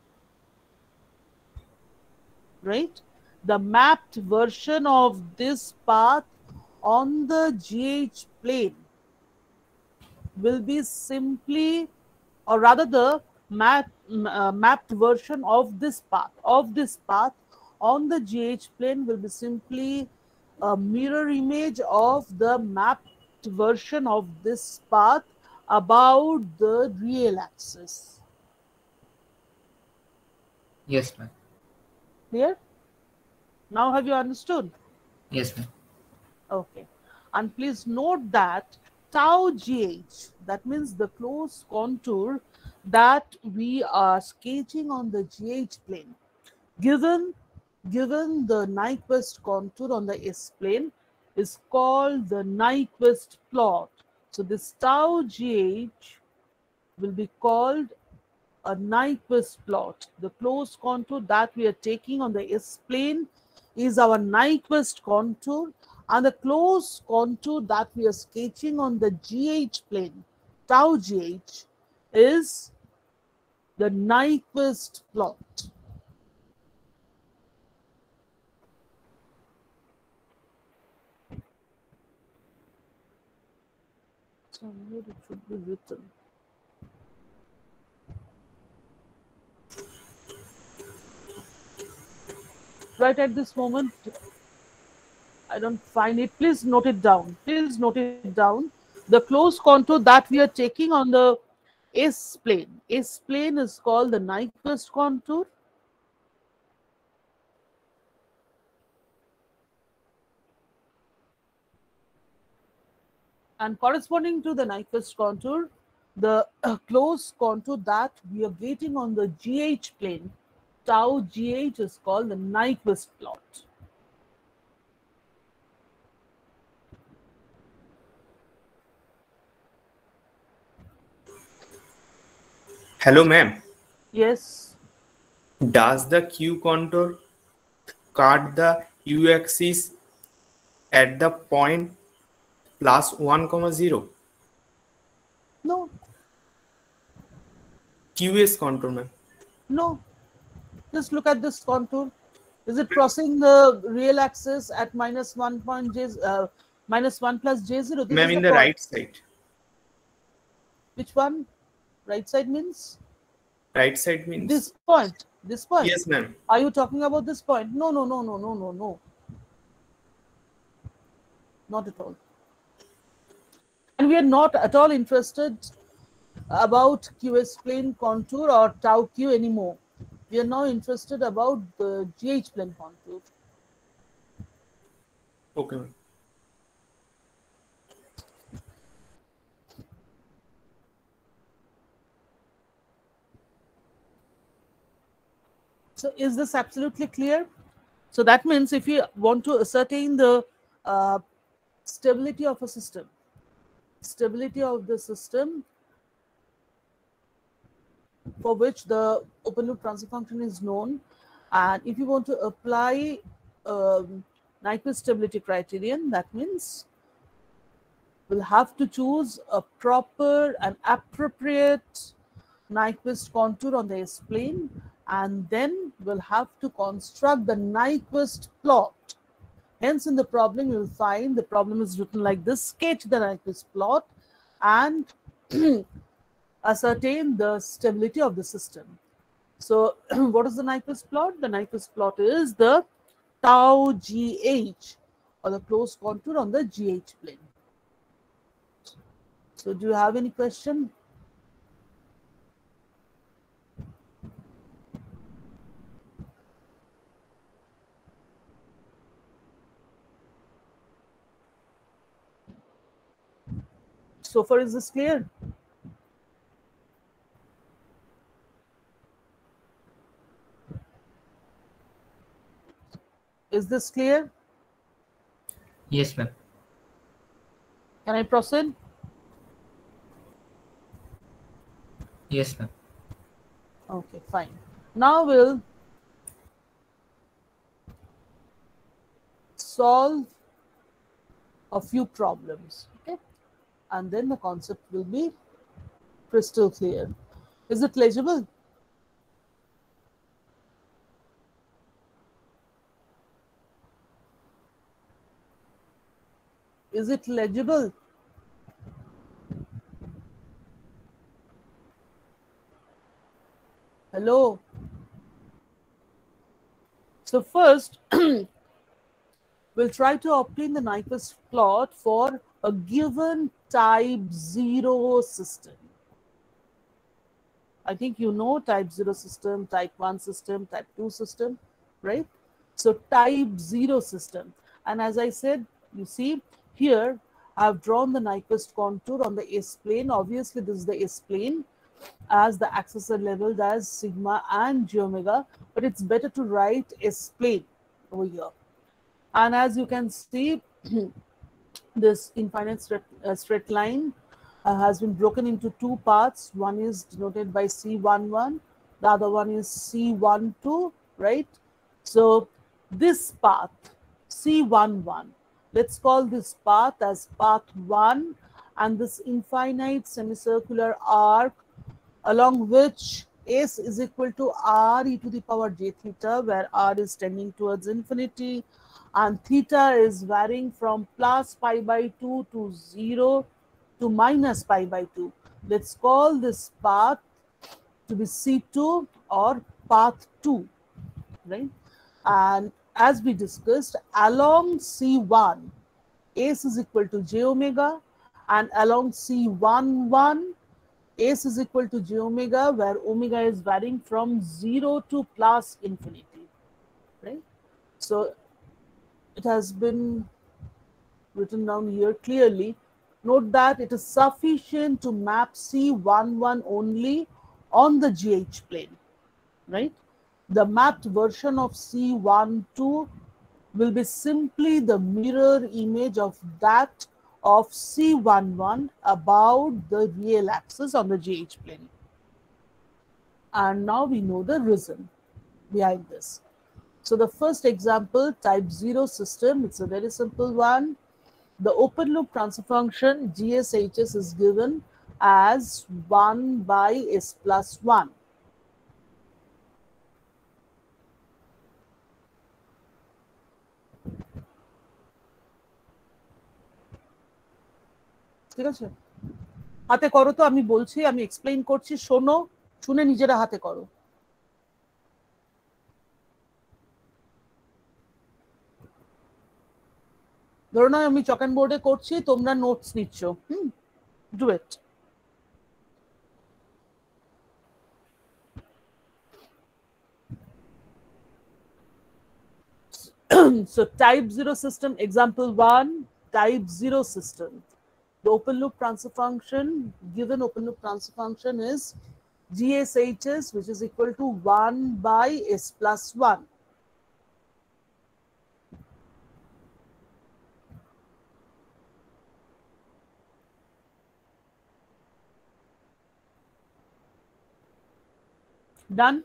right? The mapped version of this path on the G H plane will be simply, or rather the map, uh, mapped version of this path, of this path on the G H plane will be simply a mirror image of the mapped version of this path about the real axis. Yes, ma'am. Clear? Now have you understood? Yes, ma'am. Okay. And please note that tau G H, that means the closed contour that we are sketching on the G H plane, given, given the Nyquist contour on the S plane, is called the Nyquist plot. So this tau G H will be called a Nyquist plot. The closed contour that we are taking on the S plane is our Nyquist contour, and the closed contour that we are sketching on the G H plane, tau G H, is the Nyquist plot. Somewhere it should be written. Right at this moment, I don't find it. Please note it down. Please note it down. The closed contour that we are taking on the S plane. S plane is called the Nyquist contour. And corresponding to the Nyquist contour, the uh, closed contour that we are getting on the G H plane, tau G H, is called the Nyquist plot. Hello, ma'am. Yes. Does the Q contour cut the U axis at the point plus one comma zero? No. Q S contour, ma'am. No. Just look at this contour. Is it crossing the real axis at minus one point j uh, minus one plus j zero? This Ma'am, is in the the point. right side. Which one? Right side means Right side means this point. This point. yes, ma'am. Are you talking about this point? No, no, no, no, no, no, no. Not at all. And we are not at all interested about Q S plane contour or tau Q anymore. We are now interested about the G H plane contour. Okay, ma'am. So is this absolutely clear? So that means if you want to ascertain the uh, stability of a system, stability of the system for which the open loop transfer function is known, and if you want to apply um, Nyquist stability criterion, that means we'll have to choose a proper and appropriate Nyquist contour on the S-plane, and then we'll have to construct the Nyquist plot. Hence, in the problem, you'll find the problem is written like this: sketch the Nyquist plot and ascertain the stability of the system. So, what is the Nyquist plot? The Nyquist plot is the tau G H, or the closed contour on the G H plane. So, do you have any question? So far, is this clear? Is this clear? Yes, ma'am. Can I proceed? Yes, ma'am. Okay, fine. Now we'll solve a few problems, okay? And then the concept will be crystal clear. Is it legible? Is it legible? Hello? So first, we'll try to obtain the Nyquist plot for a given type zero system. I think you know type zero system, type one system, type two system, right? So type zero system. And as I said, you see here, I've drawn the Nyquist contour on the S-plane. Obviously, this is the S-plane, as the axes are leveled as sigma and g omega, but it's better to write S-plane over here. And as you can see, this infinite straight, uh, straight line uh, has been broken into two parts. One is denoted by C one one, the other one is C one two, right? So this path, C one one, let's call this path as path one, and this infinite semicircular arc along which S is equal to R e to the power j theta, where R is tending towards infinity, and theta is varying from plus pi by two to zero to minus pi by two. Let's call this path to be C two or path two, right? And as we discussed, along C one, S is equal to j omega, and along C one one, S is equal to j omega, where omega is varying from zero to plus infinity, right? So it has been written down here clearly. Note that it is sufficient to map C one one only on the G H plane, right? The mapped version of C one two will be simply the mirror image of that of C one one about the real axis on the G H plane. And now we know the reason behind this. So the first example, type zero system, it's a very simple one. The open loop transfer function G S H S is given as one by S plus one. ঠিক আছে, হাতে করো তো, আমি বলছি, আমি explain করছি, শোনো, শুনে নিজেরা হাতে করো। ধরো না আমি চক এন্ড বোর্ডে করছি, তোমরা নোটস নিচ্ছ, hmm, do it. So type zero system, example one, type zero system. The open loop transfer function, given open loop transfer function is G S H S, which is equal to one by S plus one. Done?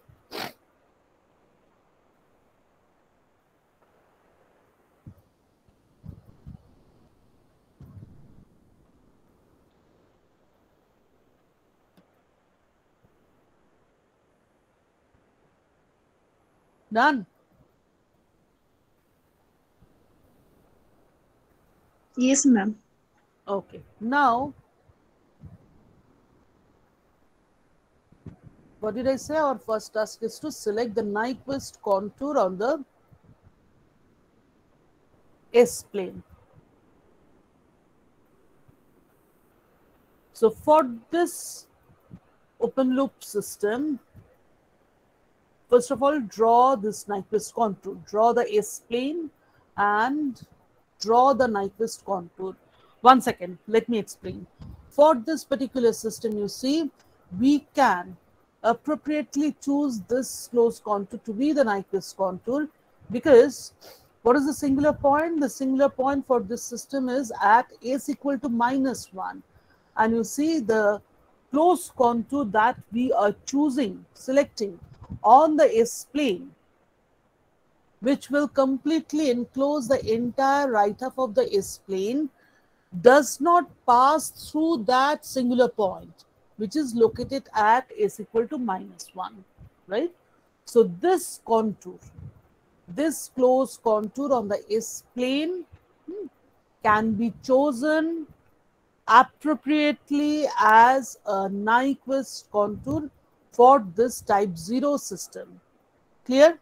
Done? Yes, ma'am. Okay. Now, what did I say? Our first task is to select the Nyquist contour on the S-plane. So for this open loop system, first of all, draw this Nyquist contour. Draw the S-plane and draw the Nyquist contour. One second, let me explain. For this particular system, you see, we can appropriately choose this closed contour to be the Nyquist contour, because what is the singular point? The singular point for this system is at s equal to minus one. And you see the closed contour that we are choosing, selecting on the S-plane, which will completely enclose the entire right half of the S-plane, does not pass through that singular point, which is located at s equal to minus one, right? So this contour, this closed contour on the S-plane hmm, can be chosen appropriately as a Nyquist contour for this type zero system. Clear?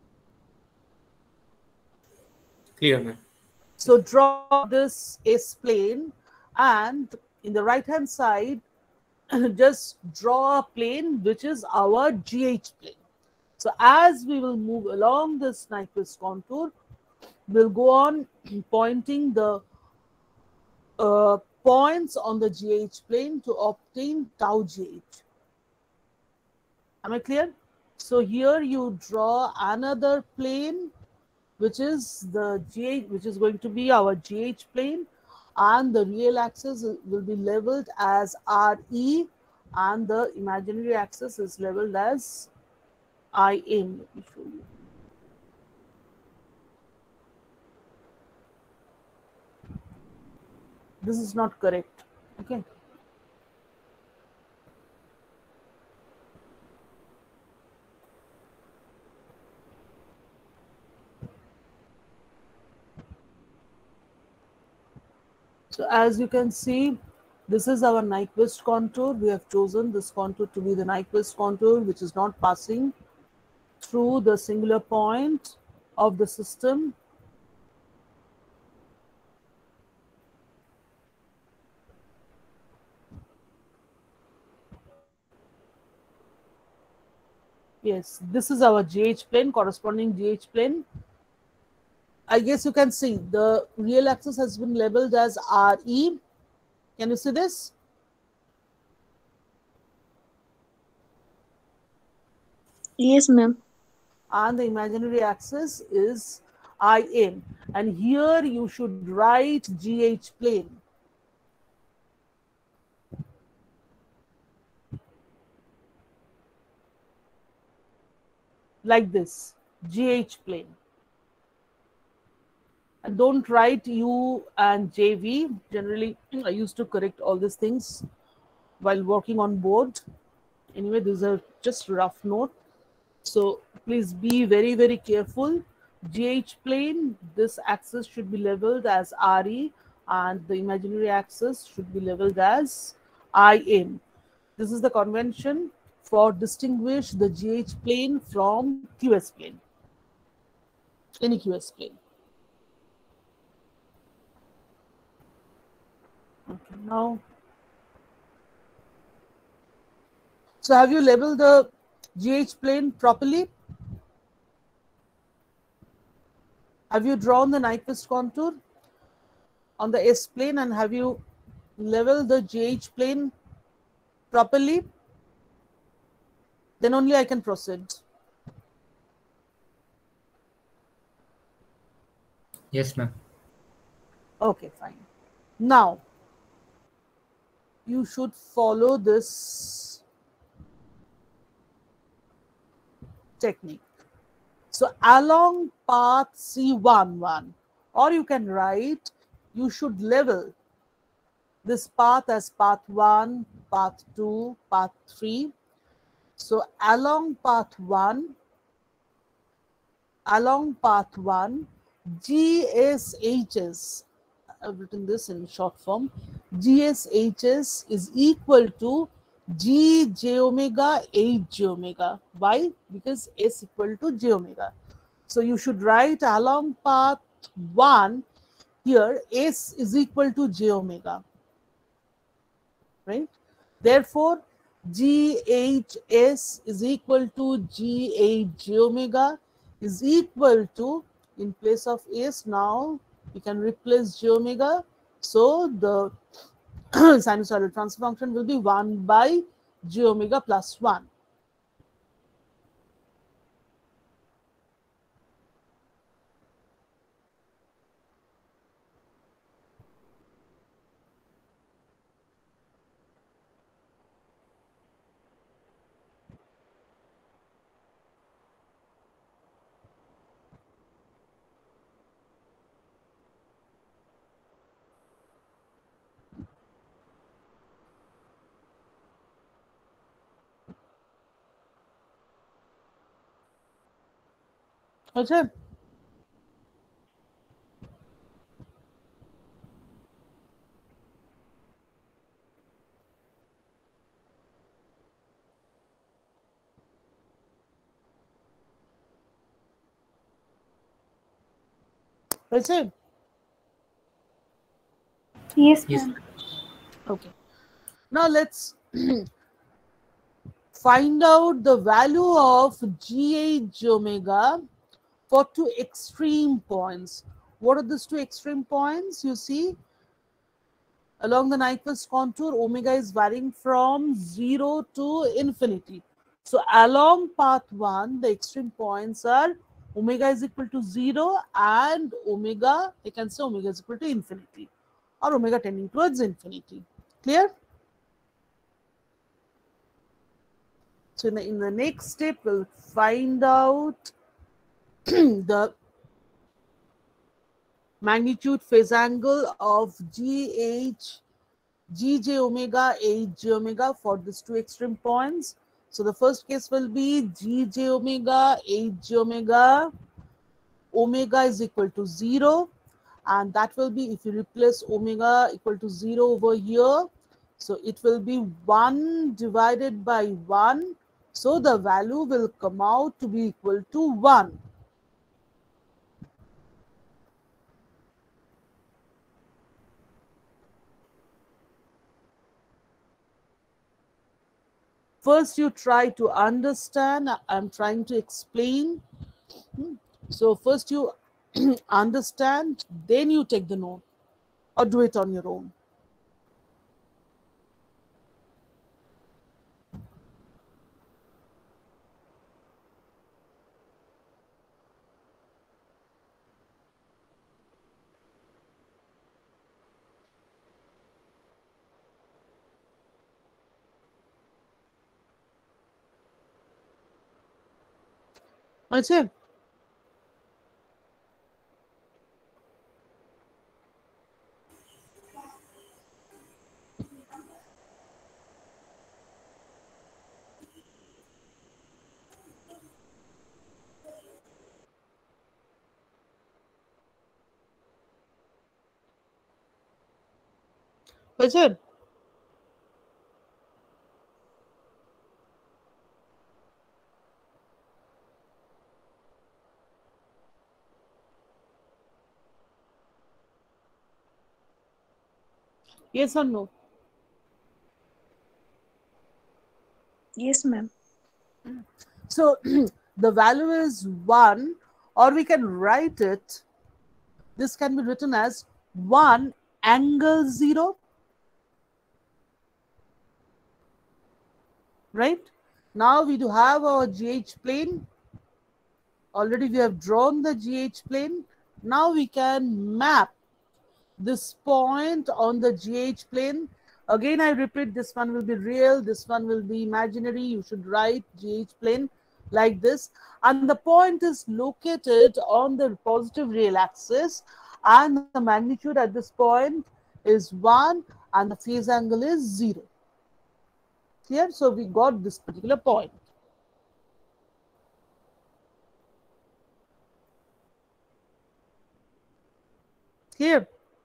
Clear, ma'am. So draw this S-plane, and in the right hand side, just draw a plane which is our G H plane. So as we will move along this Nyquist contour, we'll go on pointing the uh, points on the G H plane to obtain tau G H. Am I clear? So here you draw another plane, which is the G H, which is going to be our G H plane, and the real axis will be leveled as R E, and the imaginary axis is leveled as I M. Let me show you. This is not correct. Okay. So as you can see, this is our Nyquist contour. We have chosen this contour to be the Nyquist contour, which is not passing through the singular point of the system. Yes, this is our G H plane, corresponding G H plane. I guess you can see the real axis has been labeled as R E. Can you see this? Yes, ma'am. And the imaginary axis is I M. And here you should write G H plane. Like this, G H plane. And don't write U and J V. Generally, I used to correct all these things while working on board. Anyway, these are just rough note. So please be very, very careful. G H plane, this axis should be leveled as R E, and the imaginary axis should be leveled as I M. This is the convention for distinguish the G H plane from Q S plane, any Q S plane. Okay, now, so have you labeled the G H plane properly? Have you drawn the Nyquist contour on the S plane, and have you leveled the G H plane properly? Then only I can proceed. Yes, ma'am. Okay, fine. Now, you should follow this technique. So along path C one one, or you can write, you should level this path as path one, path two, path three. So along path one, along path one, G S H S, I've written this in short form, G S H S is equal to G j omega H j omega. Why? Because S equal to j omega. So you should write along path one, here S is equal to j omega, right? Therefore, G H S is equal to G H j omega is equal to, in place of S now, we can replace j omega. So the sinusoidal transfer function will be one by j omega plus one. Okay. That's it. Yes, Yes. ma'am. Okay. Now let's find out the value of G H omega for two extreme points. What are these two extreme points? You see, along the Nyquist contour, omega is varying from zero to infinity. So along path one, the extreme points are omega is equal to zero and omega, you can say omega is equal to infinity, or omega tending towards infinity. Clear? So in the, in the next step, we'll find out the magnitude phase angle of G H, G j omega, H j omega for these two extreme points. So the first case will be G j omega, H j omega, omega is equal to zero. And that will be, if you replace omega equal to zero over here, so it will be one divided by one. So the value will come out to be equal to one. First, you try to understand. I'm trying to explain. So first you understand, then you take the note or do it on your own. That's it. That's it. Yes or no? Yes, ma'am. So the value is one, or we can write it, this can be written as one angle zero, right? Now we do have our G H plane. Already we have drawn the G H plane. Now we can map this point on the G H plane. Again, I repeat, this one will be real, this one will be imaginary. You should write G H plane like this. And the point is located on the positive real axis. And the magnitude at this point is one and the phase angle is zero. Clear? So we got this particular point. Clear?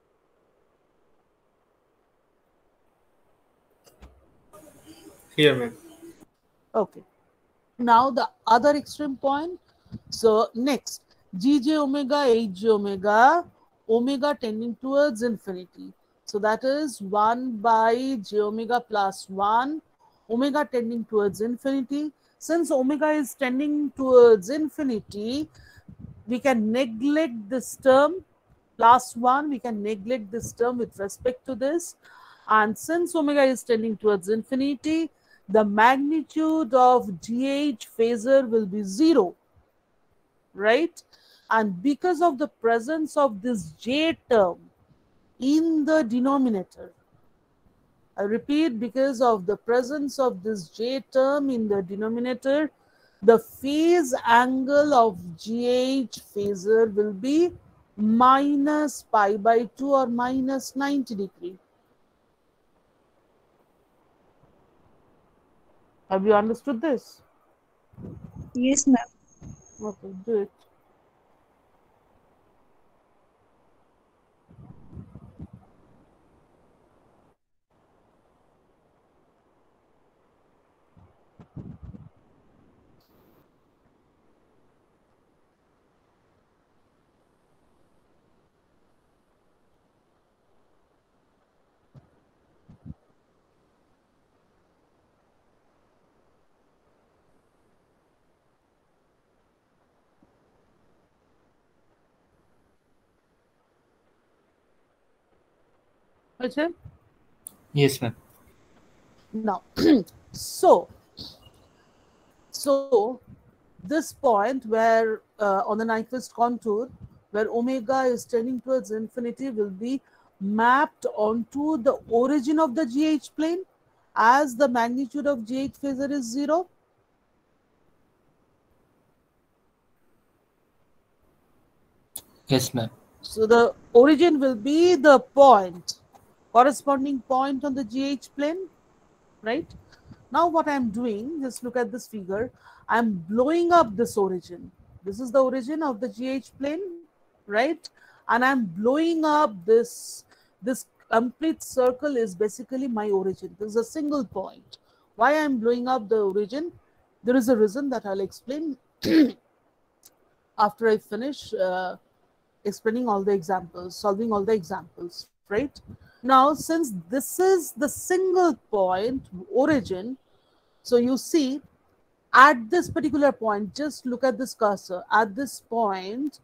Here, ma'am. Okay. Now the other extreme point. So next, gj omega, hj omega, omega tending towards infinity. So that is one by j omega plus one, omega tending towards infinity. Since omega is tending towards infinity, we can neglect this term plus one, we can neglect this term with respect to this. And since omega is tending towards infinity, the magnitude of G H phasor will be zero, right? And because of the presence of this J term in the denominator, I repeat, because of the presence of this J term in the denominator, the phase angle of G H phasor will be minus pi by two or minus ninety degree. Have you understood this? Yes, ma'am. Okay, do it. Okay. Yes, ma'am. Now, so, so this point where uh, on the Nyquist contour, where omega is tending towards infinity, will be mapped onto the origin of the G H plane as the magnitude of G H phasor is zero. Yes, ma'am. So the origin will be the point, corresponding point on the G H plane, right? Now what I'm doing, just look at this figure. I'm blowing up this origin. This is the origin of the G H plane, right? And I'm blowing up this, this complete circle is basically my origin. This is a single point. Why I'm blowing up the origin? There is a reason that I'll explain after I finish uh, explaining all the examples, solving all the examples, right? Now, since this is the single point origin, so you see at this particular point, just look at this cursor. At this point,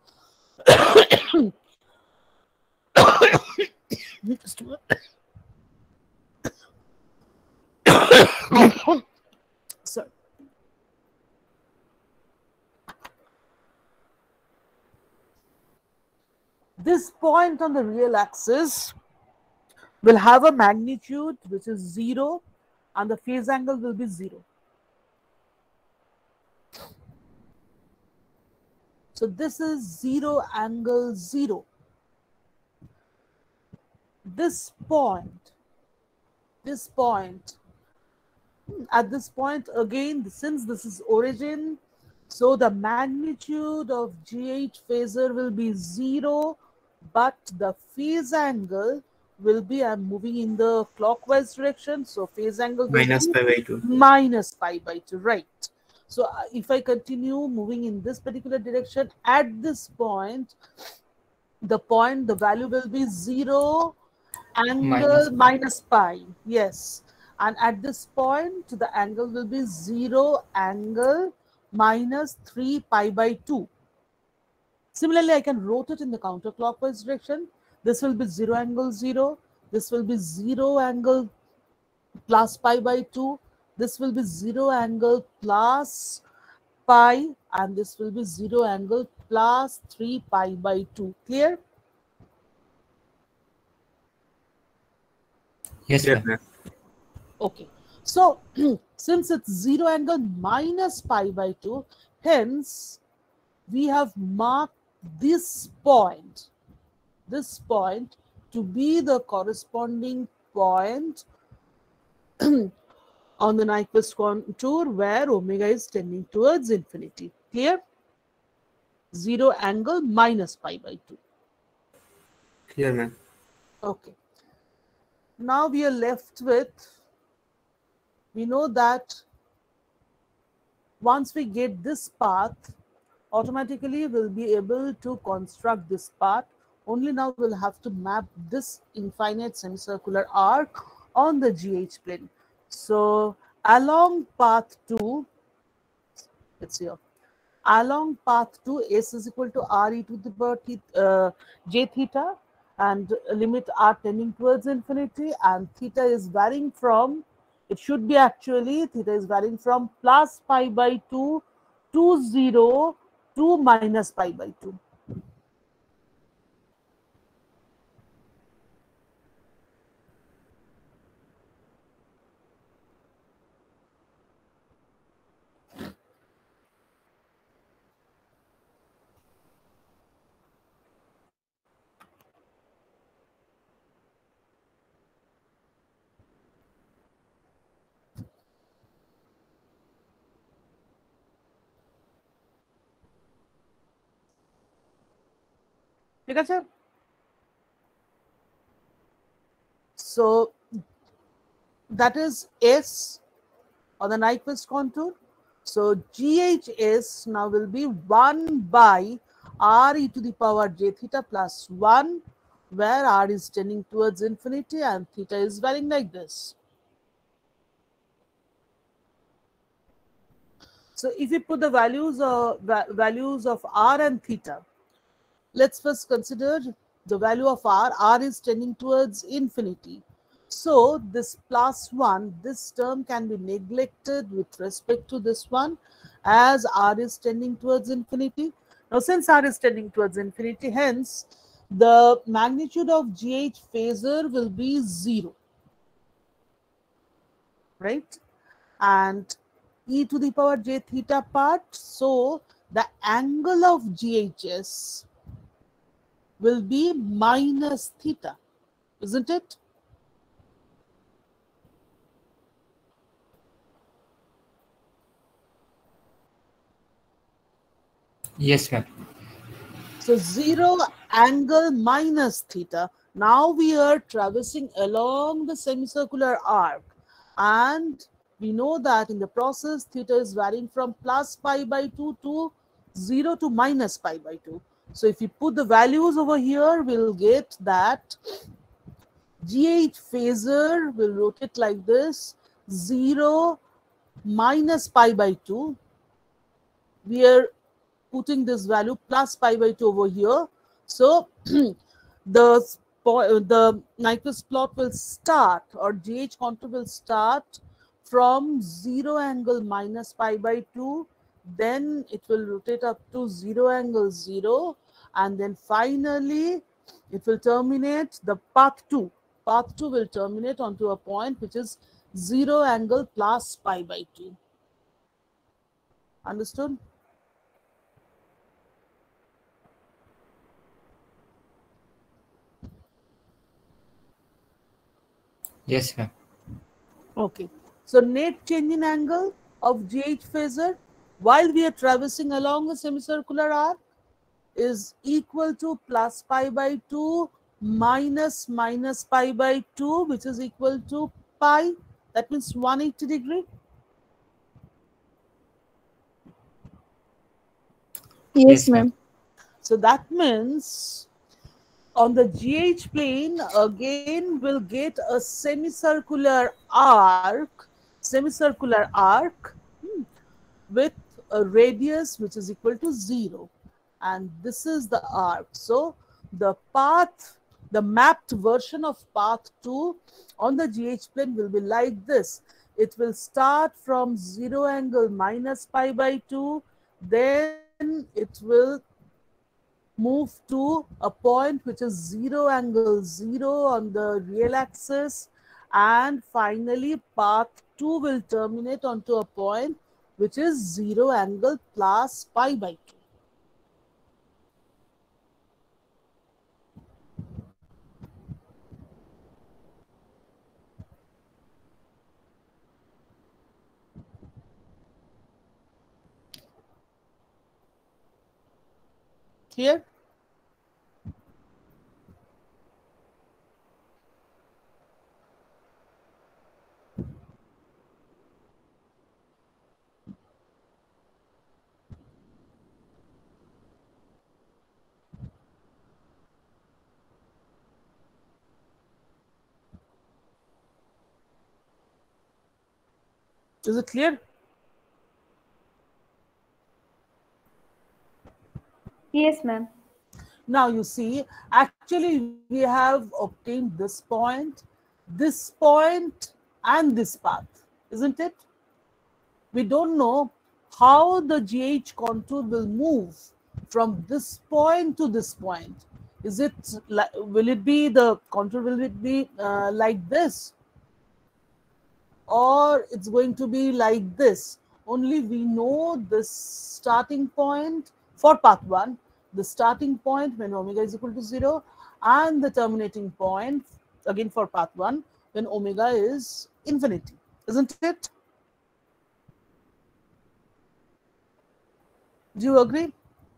just sorry. This point on the real axis will have a magnitude which is zero and the phase angle will be zero. So this is zero angle zero. This point, this point, at this point again, since this is origin, so the magnitude of G H phasor will be zero, but the phase angle will be, I'm moving in the clockwise direction, so phase angle will Minus be pi by two. minus pi by two, right? So uh, if I continue moving in this particular direction, at this point, the point, the value will be zero angle Minus pi. minus pi, yes. And at this point, the angle will be zero angle minus three pi by two. Similarly, I can rotate in the counterclockwise direction. This will be zero angle zero. This will be zero angle plus pi by two. This will be zero angle plus pi. And this will be zero angle plus three pi by two. Clear? Yes, Yes, ma'am. ma'am. Okay. So, since it's zero angle minus pi by two, hence we have marked this point, this point to be the corresponding point on the Nyquist contour where omega is tending towards infinity. Clear? Zero angle minus pi by two. Clear, ma'am. Okay. Now we are left with, we know that once we get this path, automatically we'll be able to construct this path. Only now we'll have to map this infinite semicircular arc on the G H plane. So along path two, it's here. Along path two, S is equal to R e to the power uh, j theta, and limit R tending towards infinity, and theta is varying from, it should be actually, theta is varying from plus pi by two to zero to minus pi by two. ঠিক আছে? So that is S or the Nyquist contour. So G H S now will be one by R e to the power j theta plus one, where R is tending towards infinity and theta is varying like this. So if we put the values of values of R and theta, let's first consider the value of R. R is tending towards infinity. So this plus one, this term can be neglected with respect to this one, as R is tending towards infinity. Now since R is tending towards infinity, hence the magnitude of G H phasor will be zero, right? And e to the power j theta part, so the angle of G H S will be minus theta, isn't it? Yes, ma'am. So zero angle minus theta. Now we are traversing along the semicircular arc, and we know that in the process theta is varying from plus pi by two to zero to minus pi by two. So if we put the values over here, we'll get that G H phasor will rotate like this, zero minus pi by two. We are putting this value plus pi by two over here. So the the Nyquist plot will start, or G H contour will start from zero angle minus pi by two, then it will rotate up to zero angle zero, and then finally it will terminate the path two. Path two will terminate onto a point which is zero angle plus pi by two. Understood? Yes, ma'am. Okay. So net change in angle of G H phasor while we are traversing along a semicircular arc is equal to plus pi by two minus minus pi by two, which is equal to pi. That means one hundred eighty degree. Yes, Yes, ma'am. ma'am. So that means on the G H plane, again, we'll get a semicircular arc, semicircular arc hmm, with a radius which is equal to zero. And this is the arc. So the path, the mapped version of path two on the G H plane will be like this. It will start from zero angle minus pi by two, then it will move to a point which is zero angle zero on the real axis, and finally path two will terminate onto a point which is zero angle plus pi by two. Clear? Is it clear? Yes, ma'am. Now you see, actually we have obtained this point, this point, and this path, isn't it? We don't know how the G H contour will move from this point to this point. Is it like, will it be the contour, will it be uh, like this? Or it's going to be like this? Only we know this starting point for path one, the starting point when omega is equal to zero, and the terminating point again for path one when omega is infinity, isn't it? Do you agree?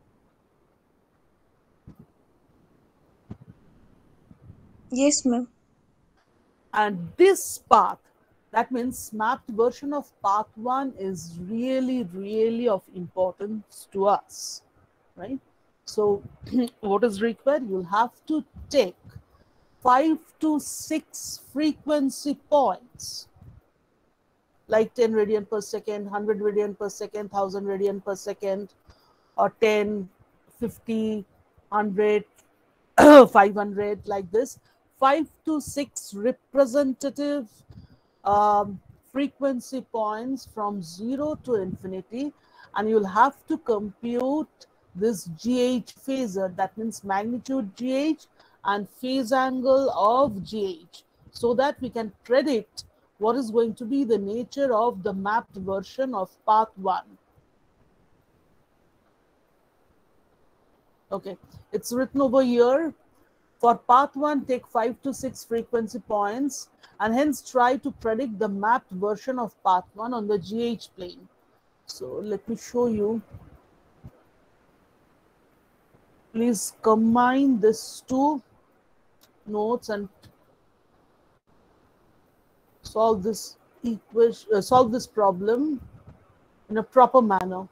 Yes, ma'am. And this path, that means mapped version of path one, is really, really of importance to us, right? So what is required? You'll have to take five to six frequency points, like ten radian per second, one hundred radian per second, one thousand radian per second, or ten, fifty, one hundred, five hundred, like this. Five to six representative um, frequency points from zero to infinity, and you'll have to compute this G H phasor, that means magnitude G H and phase angle of G H, so that we can predict what is going to be the nature of the mapped version of path one. Okay, it's written over here. For path one, take five to six frequency points and hence try to predict the mapped version of path one on the G H plane. So let me show you. Please combine these two notes and solve this equation, uh, solve this problem in a proper manner.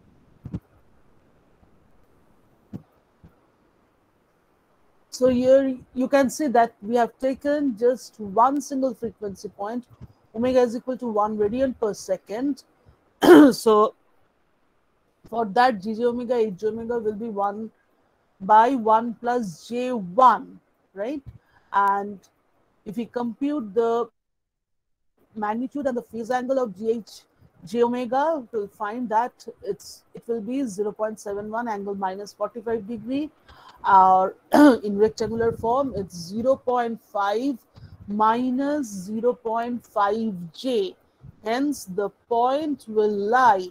So here you can see that we have taken just one single frequency point. Omega is equal to one radian per second. So for that, G J omega, H J omega will be one by one plus J one, right? And if we compute the magnitude and the phase angle of G H J omega, we'll find that it's it will be zero point seven one angle minus forty-five degree. Or in rectangular form, it's zero point five minus zero point five J. Hence, the point will lie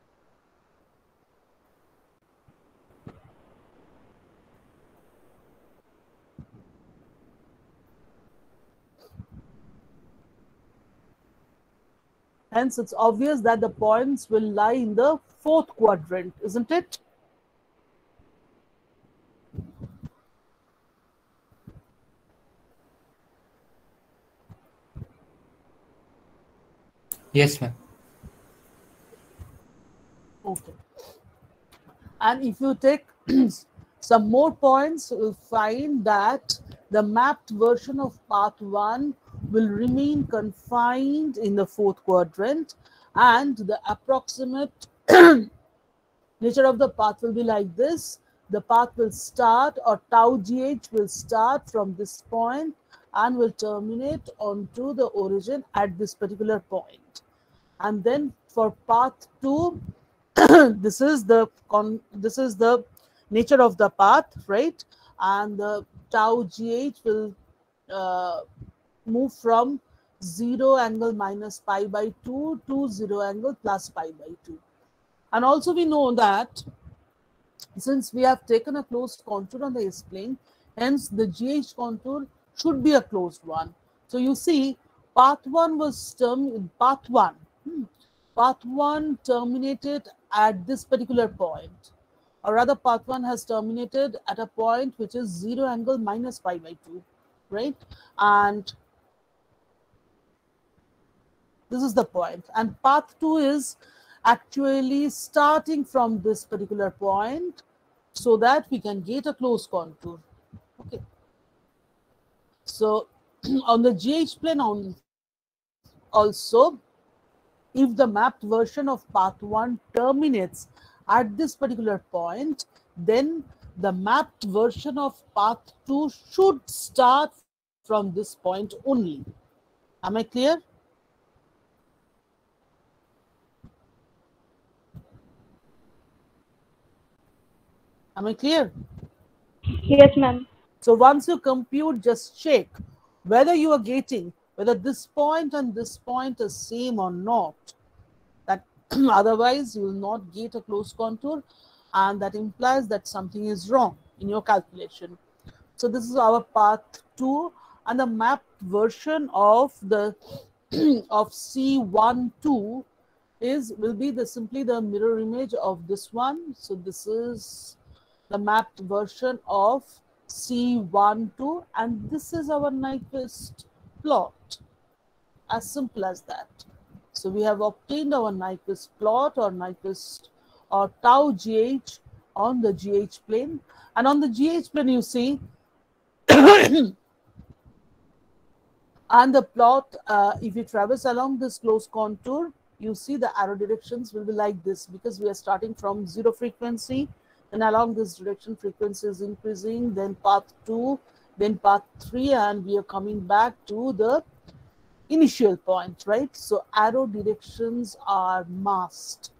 hence it's obvious that the points will lie in the fourth quadrant, isn't it? Yes, ma'am. Okay. And if you take some more points, you'll find that the mapped version of path one will remain confined in the fourth quadrant, and the approximate nature of the path will be like this. The path will start, or tau G H will start from this point and will terminate onto the origin at this particular point. And then for path two, this is the con this is the nature of the path, right? And the tau G H will uh, move from zero angle minus pi by two to zero angle plus pi by two. And also we know that since we have taken a closed contour on the S-plane, hence the G H contour should be a closed one. So you see, path one was term path one. Hmm, path one terminated at this particular point, or rather path one has terminated at a point which is zero angle minus pi by two, right? And this is the point. And path two is actually starting from this particular point so that we can get a closed contour. Okay. So on the G H plane on also, if the mapped version of path one terminates at this particular point, then the mapped version of path two should start from this point only. Am I clear? Am I clear? Yes, ma'am. So once you compute, just check whether you are getting, whether this point and this point is same or not. That otherwise you will not get a closed contour, and that implies that something is wrong in your calculation. So this is our path two, and the mapped version of the of C one two is will be the simply the mirror image of this one. So this is the mapped version of C one two, and this is our Nyquist plot. As simple as that. So we have obtained our Nyquist plot or Nyquist or tau G H on the G H plane, and on the G H plane you see and the plot, uh, if you traverse along this closed contour, you see the arrow directions will be like this, because we are starting from zero frequency, and along this direction frequency is increasing, then path two, then path three, and we are coming back to the initial point, right? So arrow directions are masked.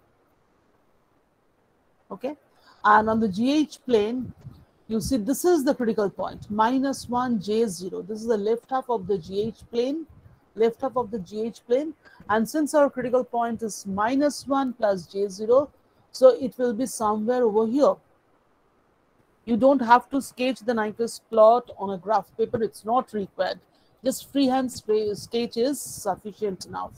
Okay, and on the G H plane, you see this is the critical point, minus one J zero. This is the left half of the G H plane, left half of the G H plane. And since our critical point is minus one plus J zero, so it will be somewhere over here. You don't have to sketch the Nyquist plot on a graph paper. It's not required. Just freehand sketch is sufficient enough.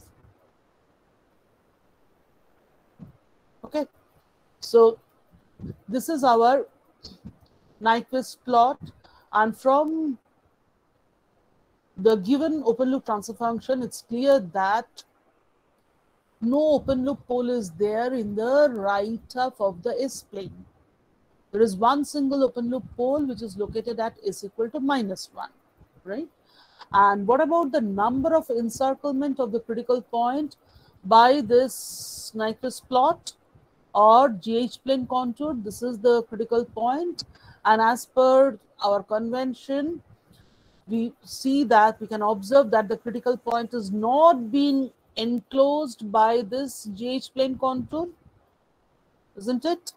Okay. So this is our Nyquist plot, and from the given open loop transfer function, it's clear that no open loop pole is there in the right half of the S plane. There is one single open loop pole which is located at S equal to minus one, right? And what about the number of encirclement of the critical point by this Nyquist plot or G H plane contour? This is the critical point, and as per our convention, we see that we can observe that the critical point is not being enclosed by this G H plane contour, isn't it?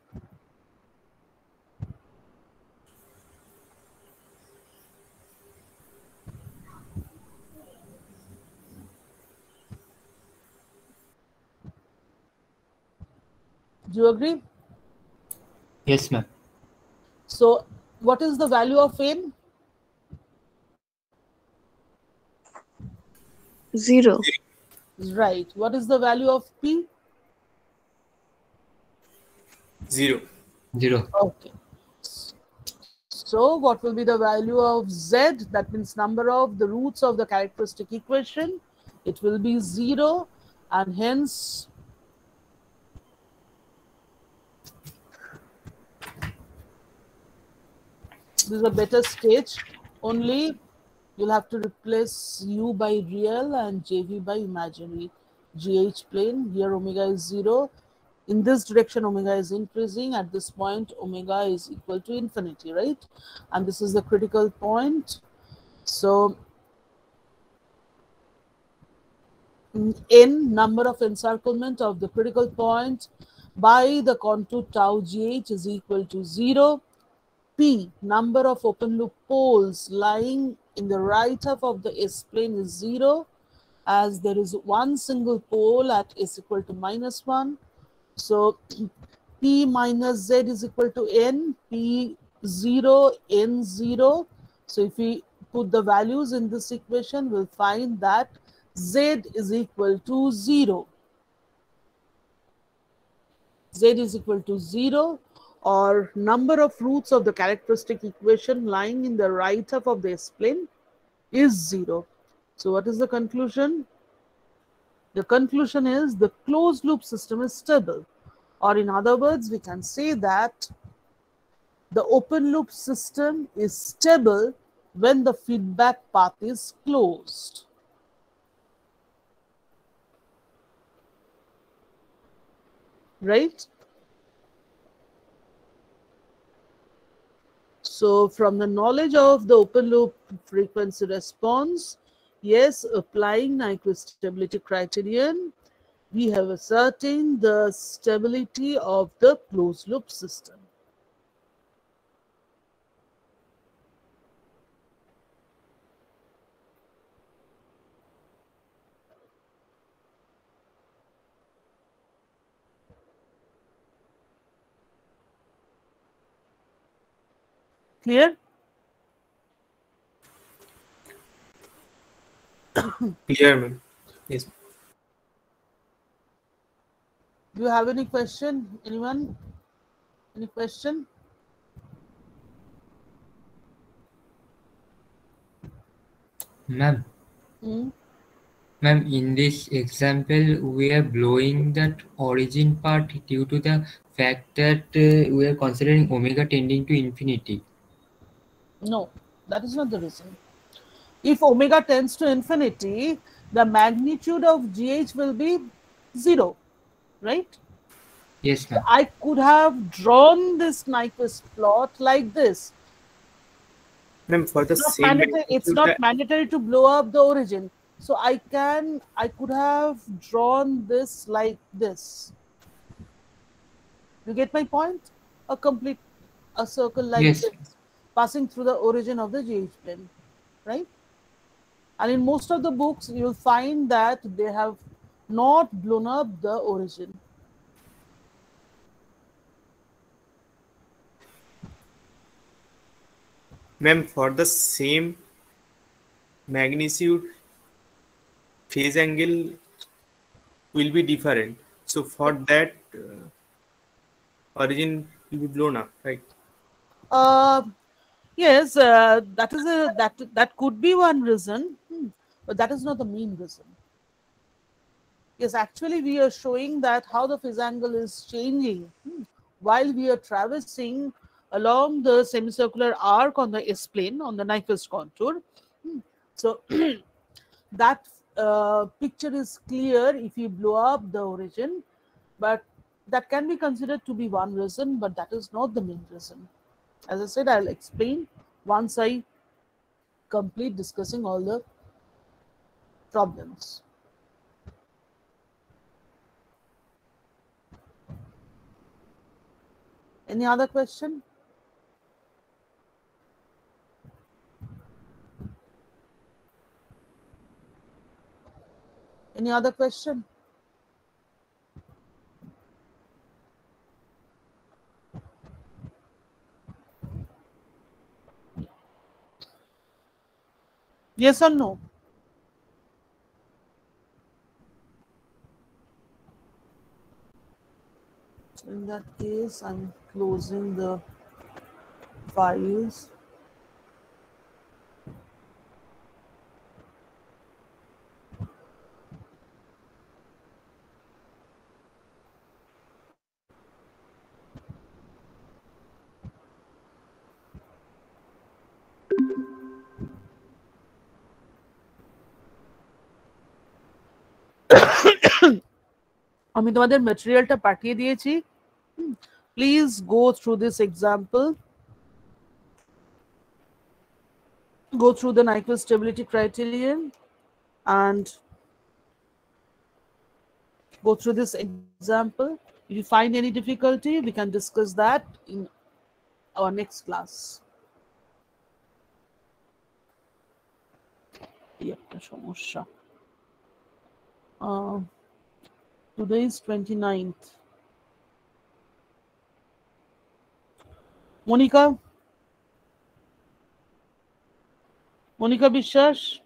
Do you agree? Yes, ma'am. So what is the value of n? Zero. Right. What is the value of p? Zero. Zero. Okay. So what will be the value of z? That means number of the roots of the characteristic equation. It will be zero, and hence this is a better sketch. Only you'll have to replace u by real and jv by imaginary. G H plane, here omega is zero. In this direction, omega is increasing. At this point, omega is equal to infinity, right? And this is the critical point. So n, number of encirclement of the critical point by the contour tau gh is equal to zero. P, number of open loop poles lying in the right half of the S plane is zero, as there is one single pole at S equal to minus one. So P minus Z is equal to N, P zero, N zero. So if we put the values in this equation, we'll find that Z is equal to zero. Z is equal to zero, or number of roots of the characteristic equation lying in the right half of the S plane is zero. So what is the conclusion? The conclusion is the closed loop system is stable, or in other words, we can say that the open loop system is stable when the feedback path is closed. right? So from the knowledge of the open loop frequency response, yes, applying Nyquist stability criterion, we have ascertained the stability of the closed loop system. Clear? Clear, ma'am. Yes. Do you have any question? Anyone? Any question? Ma'am, Hmm? ma'am, in this example, we are blowing that origin part due to the fact that uh, we are considering omega tending to infinity. No, that is not the reason. If omega tends to infinity, the magnitude of G H will be zero, right? Yes, ma'am. I could have drawn this Nyquist plot like this. Ma'am, for the Not same mandatory, it's magnitude, not that- mandatory to blow up the origin. So I can, I could have drawn this like this. You get my point? A complete, a circle like Yes. this, passing through the origin of the G H plane, right? And in most of the books, you'll find that they have not blown up the origin. ma'am, for the same magnitude, phase angle will be different. So for that, uh, origin will be blown up, right? Uh, yes, uh, that is a that that could be one reason, hmm, but that is not the main reason. Yes, actually, we are showing that how the phase angle is changing hmm, while we are traversing along the semicircular arc on the S plane on the Nyquist contour. Hmm. So that uh, picture is clear if you blow up the origin, but that can be considered to be one reason, but that is not the main reason. As I said, I'll explain once I complete discussing all the problems. Any other question? Any other question? Yes or no? In that case, I'm closing the files. আমি তোমাদের ম্যাটেরিয়ালটা পাঠিয়ে দিয়েছি। Please go through this example. Go through the Nyquist stability criterion and go through this example. If you find any difficulty, we can discuss that in our next class. Uh, today is twenty-ninth. Monica? Monica Bishas?